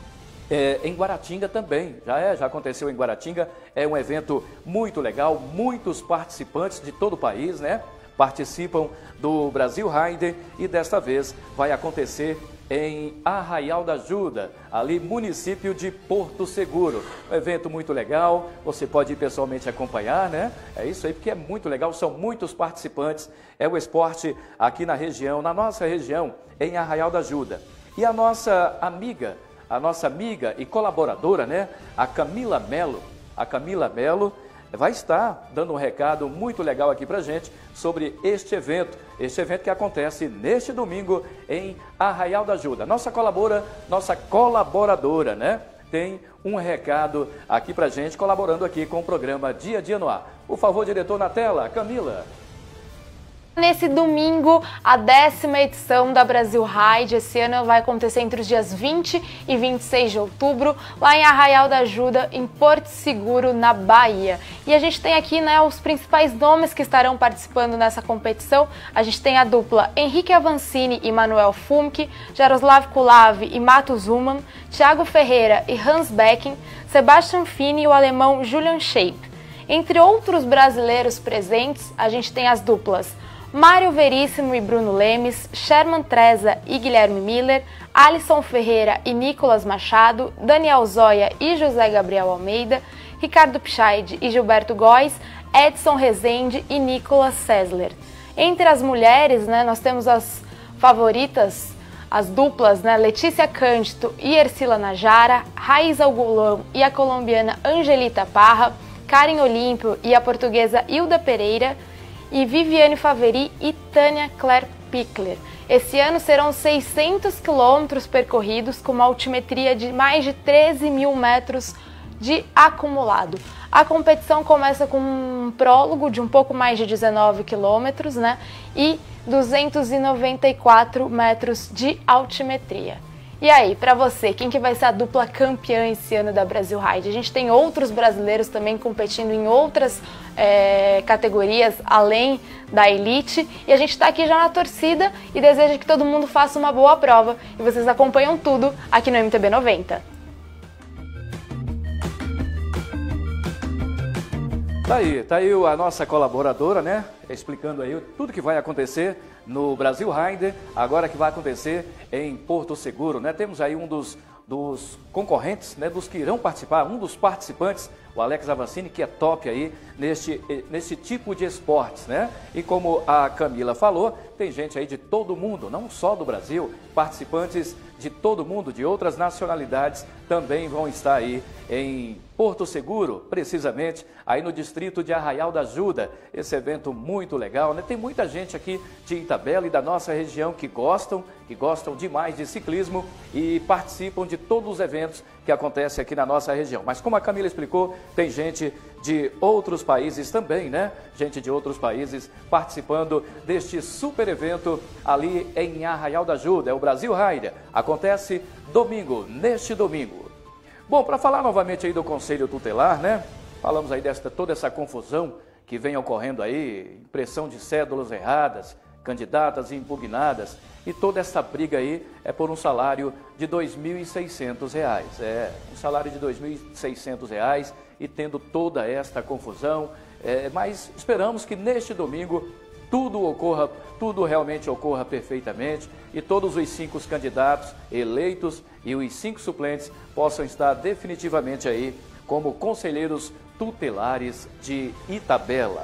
É, em Guaratinga também, já é, já aconteceu em Guaratinga, é um evento muito legal, muitos participantes de todo o país, né, participam do Brasil Rider e desta vez vai acontecer em Arraial da Ajuda, ali município de Porto Seguro. Um evento muito legal, você pode ir pessoalmente acompanhar, né, é isso aí, porque é muito legal, são muitos participantes, é o esporte aqui na região, na nossa região, em Arraial da Ajuda. E a nossa amiga, a nossa amiga e colaboradora, né, a Camila Melo, a Camila Melo vai estar dando um recado muito legal aqui pra gente sobre este evento, este evento que acontece neste domingo em Arraial da Ajuda. Nossa colabora, nossa colaboradora, né, tem um recado aqui pra gente, colaborando aqui com o programa Dia a Dia no Ar. Por favor, diretor, na tela, Camila. Nesse domingo, a décima edição da Brasil Ride, esse ano vai acontecer entre os dias vinte e vinte e seis de outubro, lá em Arraial da Ajuda, em Porto Seguro, na Bahia. E a gente tem aqui, né, os principais nomes que estarão participando nessa competição. A gente tem a dupla Henrique Avancini e Manuel Fumke, Jaroslav Kulav e Matus Zuman, Thiago Ferreira e Hans Becken, Sebastian Fini e o alemão Julian Shape. Entre outros brasileiros presentes, a gente tem as duplas Mário Veríssimo e Bruno Lemes, Sherman Treza e Guilherme Miller, Alisson Ferreira e Nicolas Machado, Daniel Zoya e José Gabriel Almeida, Ricardo Pichaide e Gilberto Góes, Edson Rezende e Nicolas Sessler. Entre as mulheres, né, nós temos as favoritas, as duplas, né, Letícia Cândido e Ercila Najara, Raíza Algulão e a colombiana Angelita Parra, Karen Olímpio e a portuguesa Hilda Pereira, e Viviane Faveri e Tânia Claire Pickler. Esse ano serão seiscentos quilômetros percorridos com uma altimetria de mais de treze mil metros de acumulado. A competição começa com um prólogo de um pouco mais de dezenove quilômetros, né, e duzentos e noventa e quatro metros de altimetria. E aí, para você, quem que vai ser a dupla campeã esse ano da Brasil Ride? A gente tem outros brasileiros também competindo em outras é, categorias, além da elite, e a gente está aqui já na torcida e deseja que todo mundo faça uma boa prova. E vocês acompanham tudo aqui no M T B noventa. Tá aí, tá aí a nossa colaboradora, né? Explicando aí tudo que vai acontecer no Brasil Rider, agora que vai acontecer em Porto Seguro, né? Temos aí um dos, dos concorrentes, né? Dos que irão participar, um dos participantes, o Alex Avancini, que é top aí neste, nesse tipo de esportes, né? E como a Camila falou, tem gente aí de todo mundo, não só do Brasil, participantes de todo mundo, de outras nacionalidades, também vão estar aí em Porto Seguro, precisamente, aí no distrito de Arraial da Ajuda. Esse evento muito legal, né? Tem muita gente aqui de Itabela e da nossa região que gostam, que gostam demais de ciclismo e participam de todos os eventos que acontecem aqui na nossa região. Mas como a Camila explicou, tem gente de outros países também, né? Gente de outros países participando deste super evento ali em Arraial da Ajuda. É o Brasil Rider. Acontece domingo, neste domingo. Bom, para falar novamente aí do Conselho Tutelar, né? Falamos aí desta toda essa confusão que vem ocorrendo aí, impressão de cédulas erradas, candidatas impugnadas, e toda essa briga aí é por um salário de dois mil e seiscentos reais. É, um salário de dois mil e seiscentos reais e tendo toda esta confusão, é, mas esperamos que neste domingo tudo ocorra, tudo realmente ocorra perfeitamente e todos os cinco candidatos eleitos e os cinco suplentes possam estar definitivamente aí como conselheiros tutelares de Itabela.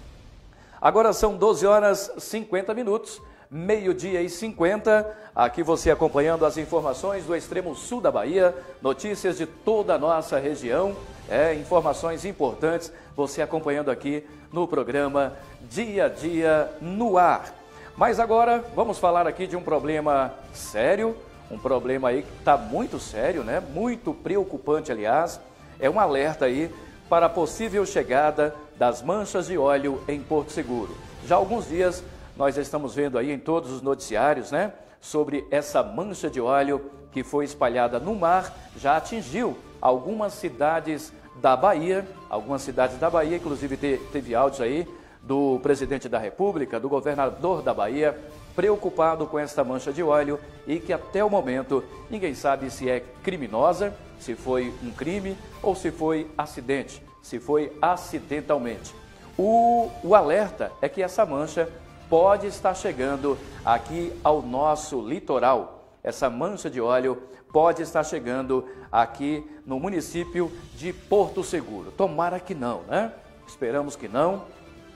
Agora são doze horas e cinquenta minutos, meio-dia e cinquenta, aqui você acompanhando as informações do extremo sul da Bahia, notícias de toda a nossa região, é, informações importantes, você acompanhando aqui no programa Dia a Dia no Ar. Mas agora vamos falar aqui de um problema sério, um problema aí que está muito sério, né? Muito preocupante, aliás, é um alerta aí para a possível chegada das manchas de óleo em Porto Seguro. Já há alguns dias nós estamos vendo aí em todos os noticiários, né, sobre essa mancha de óleo que foi espalhada no mar, já atingiu algumas cidades da Bahia, algumas cidades da Bahia, inclusive te, teve áudios aí do presidente da República, do governador da Bahia, preocupado com esta mancha de óleo e que até o momento ninguém sabe se é criminosa, se foi um crime ou se foi acidente, se foi acidentalmente. O, o alerta é que essa mancha pode estar chegando aqui ao nosso litoral. Essa mancha de óleo pode estar chegando aqui no município de Porto Seguro. Tomara que não, né? Esperamos que não,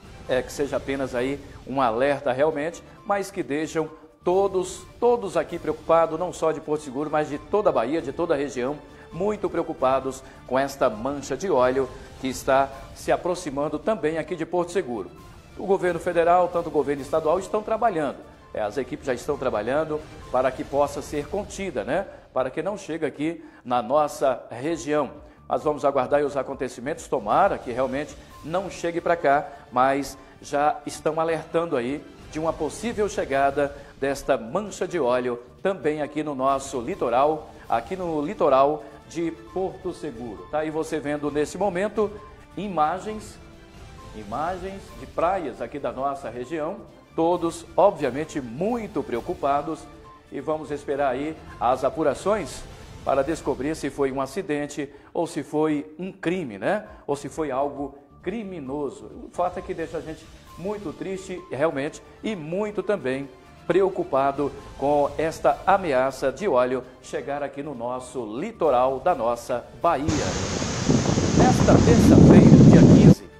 é que seja apenas aí um alerta realmente, mas que deixam todos, todos aqui preocupados, não só de Porto Seguro, mas de toda a Bahia, de toda a região, muito preocupados com esta mancha de óleo que está se aproximando também aqui de Porto Seguro. O governo federal, tanto o governo estadual, estão trabalhando. É, as equipes já estão trabalhando para que possa ser contida, né? Para que não chegue aqui na nossa região. Mas vamos aguardar os acontecimentos, tomara que realmente não chegue para cá, mas já estão alertando aí de uma possível chegada desta mancha de óleo também aqui no nosso litoral, aqui no litoral de Porto Seguro. Tá aí você vendo nesse momento imagens, imagens de praias aqui da nossa região, todos obviamente muito preocupados e vamos esperar aí as apurações para descobrir se foi um acidente ou se foi um crime, né? Ou se foi algo criminoso. O fato é que deixa a gente muito triste realmente e muito também preocupado com esta ameaça de óleo chegar aqui no nosso litoral da nossa Bahia. Nesta terça-feira, dia quinze, o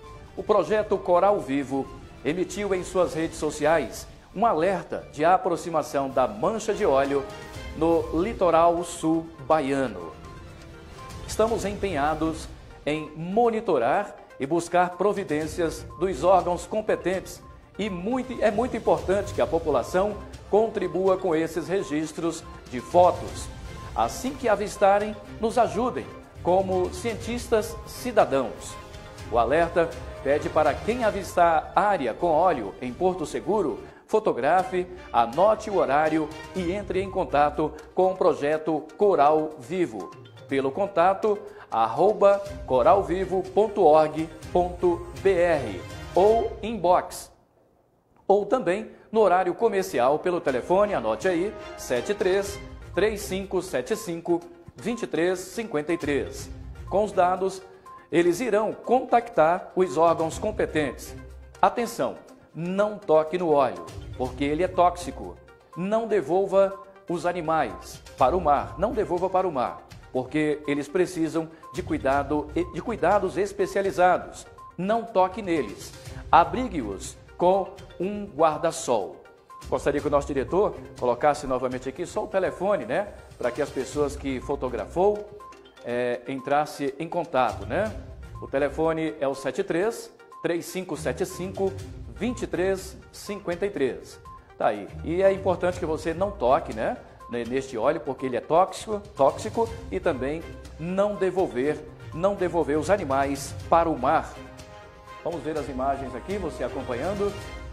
projeto Coral Vivo emitiu em suas redes sociais um alerta de aproximação da mancha de óleo no litoral sul baiano. Estamos empenhados em monitorar e buscar providências dos órgãos competentes e muito, é muito importante que a população contribua com esses registros de fotos. Assim que avistarem, nos ajudem como cientistas cidadãos. O alerta pede para quem avistar área com óleo em Porto Seguro, fotografe, anote o horário e entre em contato com o projeto Coral Vivo, pelo contato arroba coralvivo ponto org ponto br ou inbox, ou também no horário comercial pelo telefone, anote aí, sete três, três cinco sete cinco, dois três cinco três. Com os dados, eles irão contactar os órgãos competentes. Atenção, não toque no óleo, porque ele é tóxico. Não devolva os animais para o mar, não devolva para o mar, porque eles precisam de, cuidado, de cuidados especializados. Não toque neles. Abrigue-os com um guarda-sol. Gostaria que o nosso diretor colocasse novamente aqui só o telefone, né? Para que as pessoas que fotografou é, entrassem em contato, né? O telefone é o sete três, três cinco sete cinco, dois três cinco três. Tá aí. E é importante que você não toque, né? Neste óleo, porque ele é tóxico, tóxico e também não devolver, não devolver os animais para o mar. Vamos ver as imagens aqui, você acompanhando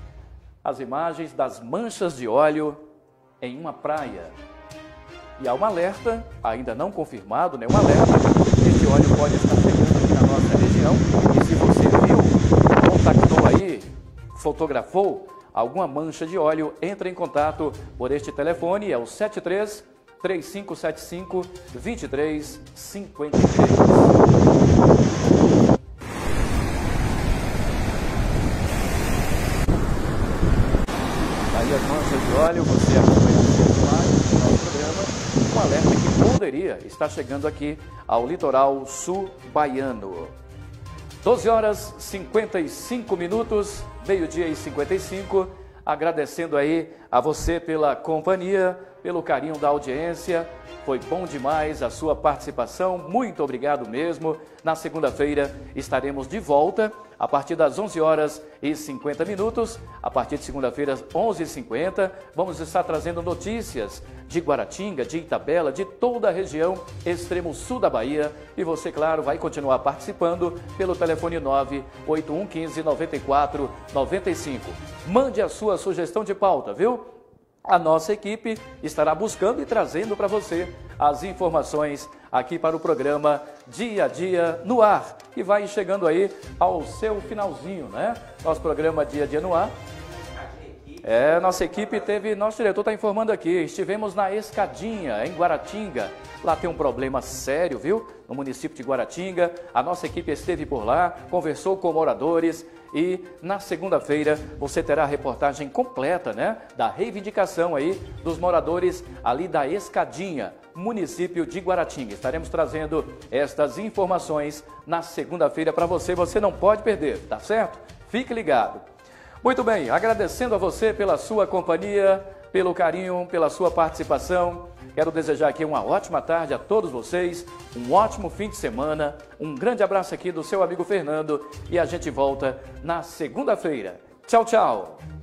as imagens das manchas de óleo em uma praia. E há um alerta, ainda não confirmado, né? Um alerta, este óleo pode estar chegando aqui na nossa região e se você viu, contactou aí, fotografou alguma mancha de óleo, entre em contato por este telefone, é o sete três, três cinco sete cinco, dois três cinco três. Aí as manchas de óleo, você acompanhando o nosso programa, um alerta que poderia estar chegando aqui ao litoral sul baiano. doze horas e cinquenta e cinco minutos, meio-dia e cinquenta e cinco, agradecendo aí a você pela companhia, pelo carinho da audiência, foi bom demais a sua participação, muito obrigado mesmo. Na segunda-feira estaremos de volta a partir das onze horas e cinquenta minutos, a partir de segunda-feira, onze e cinquenta, vamos estar trazendo notícias de Guaratinga, de Itabela, de toda a região extremo sul da Bahia. E você, claro, vai continuar participando pelo telefone nove oito um um cinco, nove quatro nove cinco. Mande a sua sugestão de pauta, viu? A nossa equipe estará buscando e trazendo para você as informações aqui para o programa Dia a Dia no Ar, que vai chegando aí ao seu finalzinho, né? Nosso programa Dia a Dia no Ar. É, nossa equipe teve, nosso diretor está informando aqui, estivemos na Escadinha, em Guaratinga. Lá tem um problema sério, viu? No município de Guaratinga. A nossa equipe esteve por lá, conversou com moradores e na segunda-feira você terá a reportagem completa, né? Da reivindicação aí dos moradores ali da Escadinha, município de Guaratinga. Estaremos trazendo estas informações na segunda-feira para você, você não pode perder, tá certo? Fique ligado. Muito bem, agradecendo a você pela sua companhia, pelo carinho, pela sua participação. Quero desejar aqui uma ótima tarde a todos vocês, um ótimo fim de semana, um grande abraço aqui do seu amigo Fernando e a gente volta na segunda-feira. Tchau, tchau!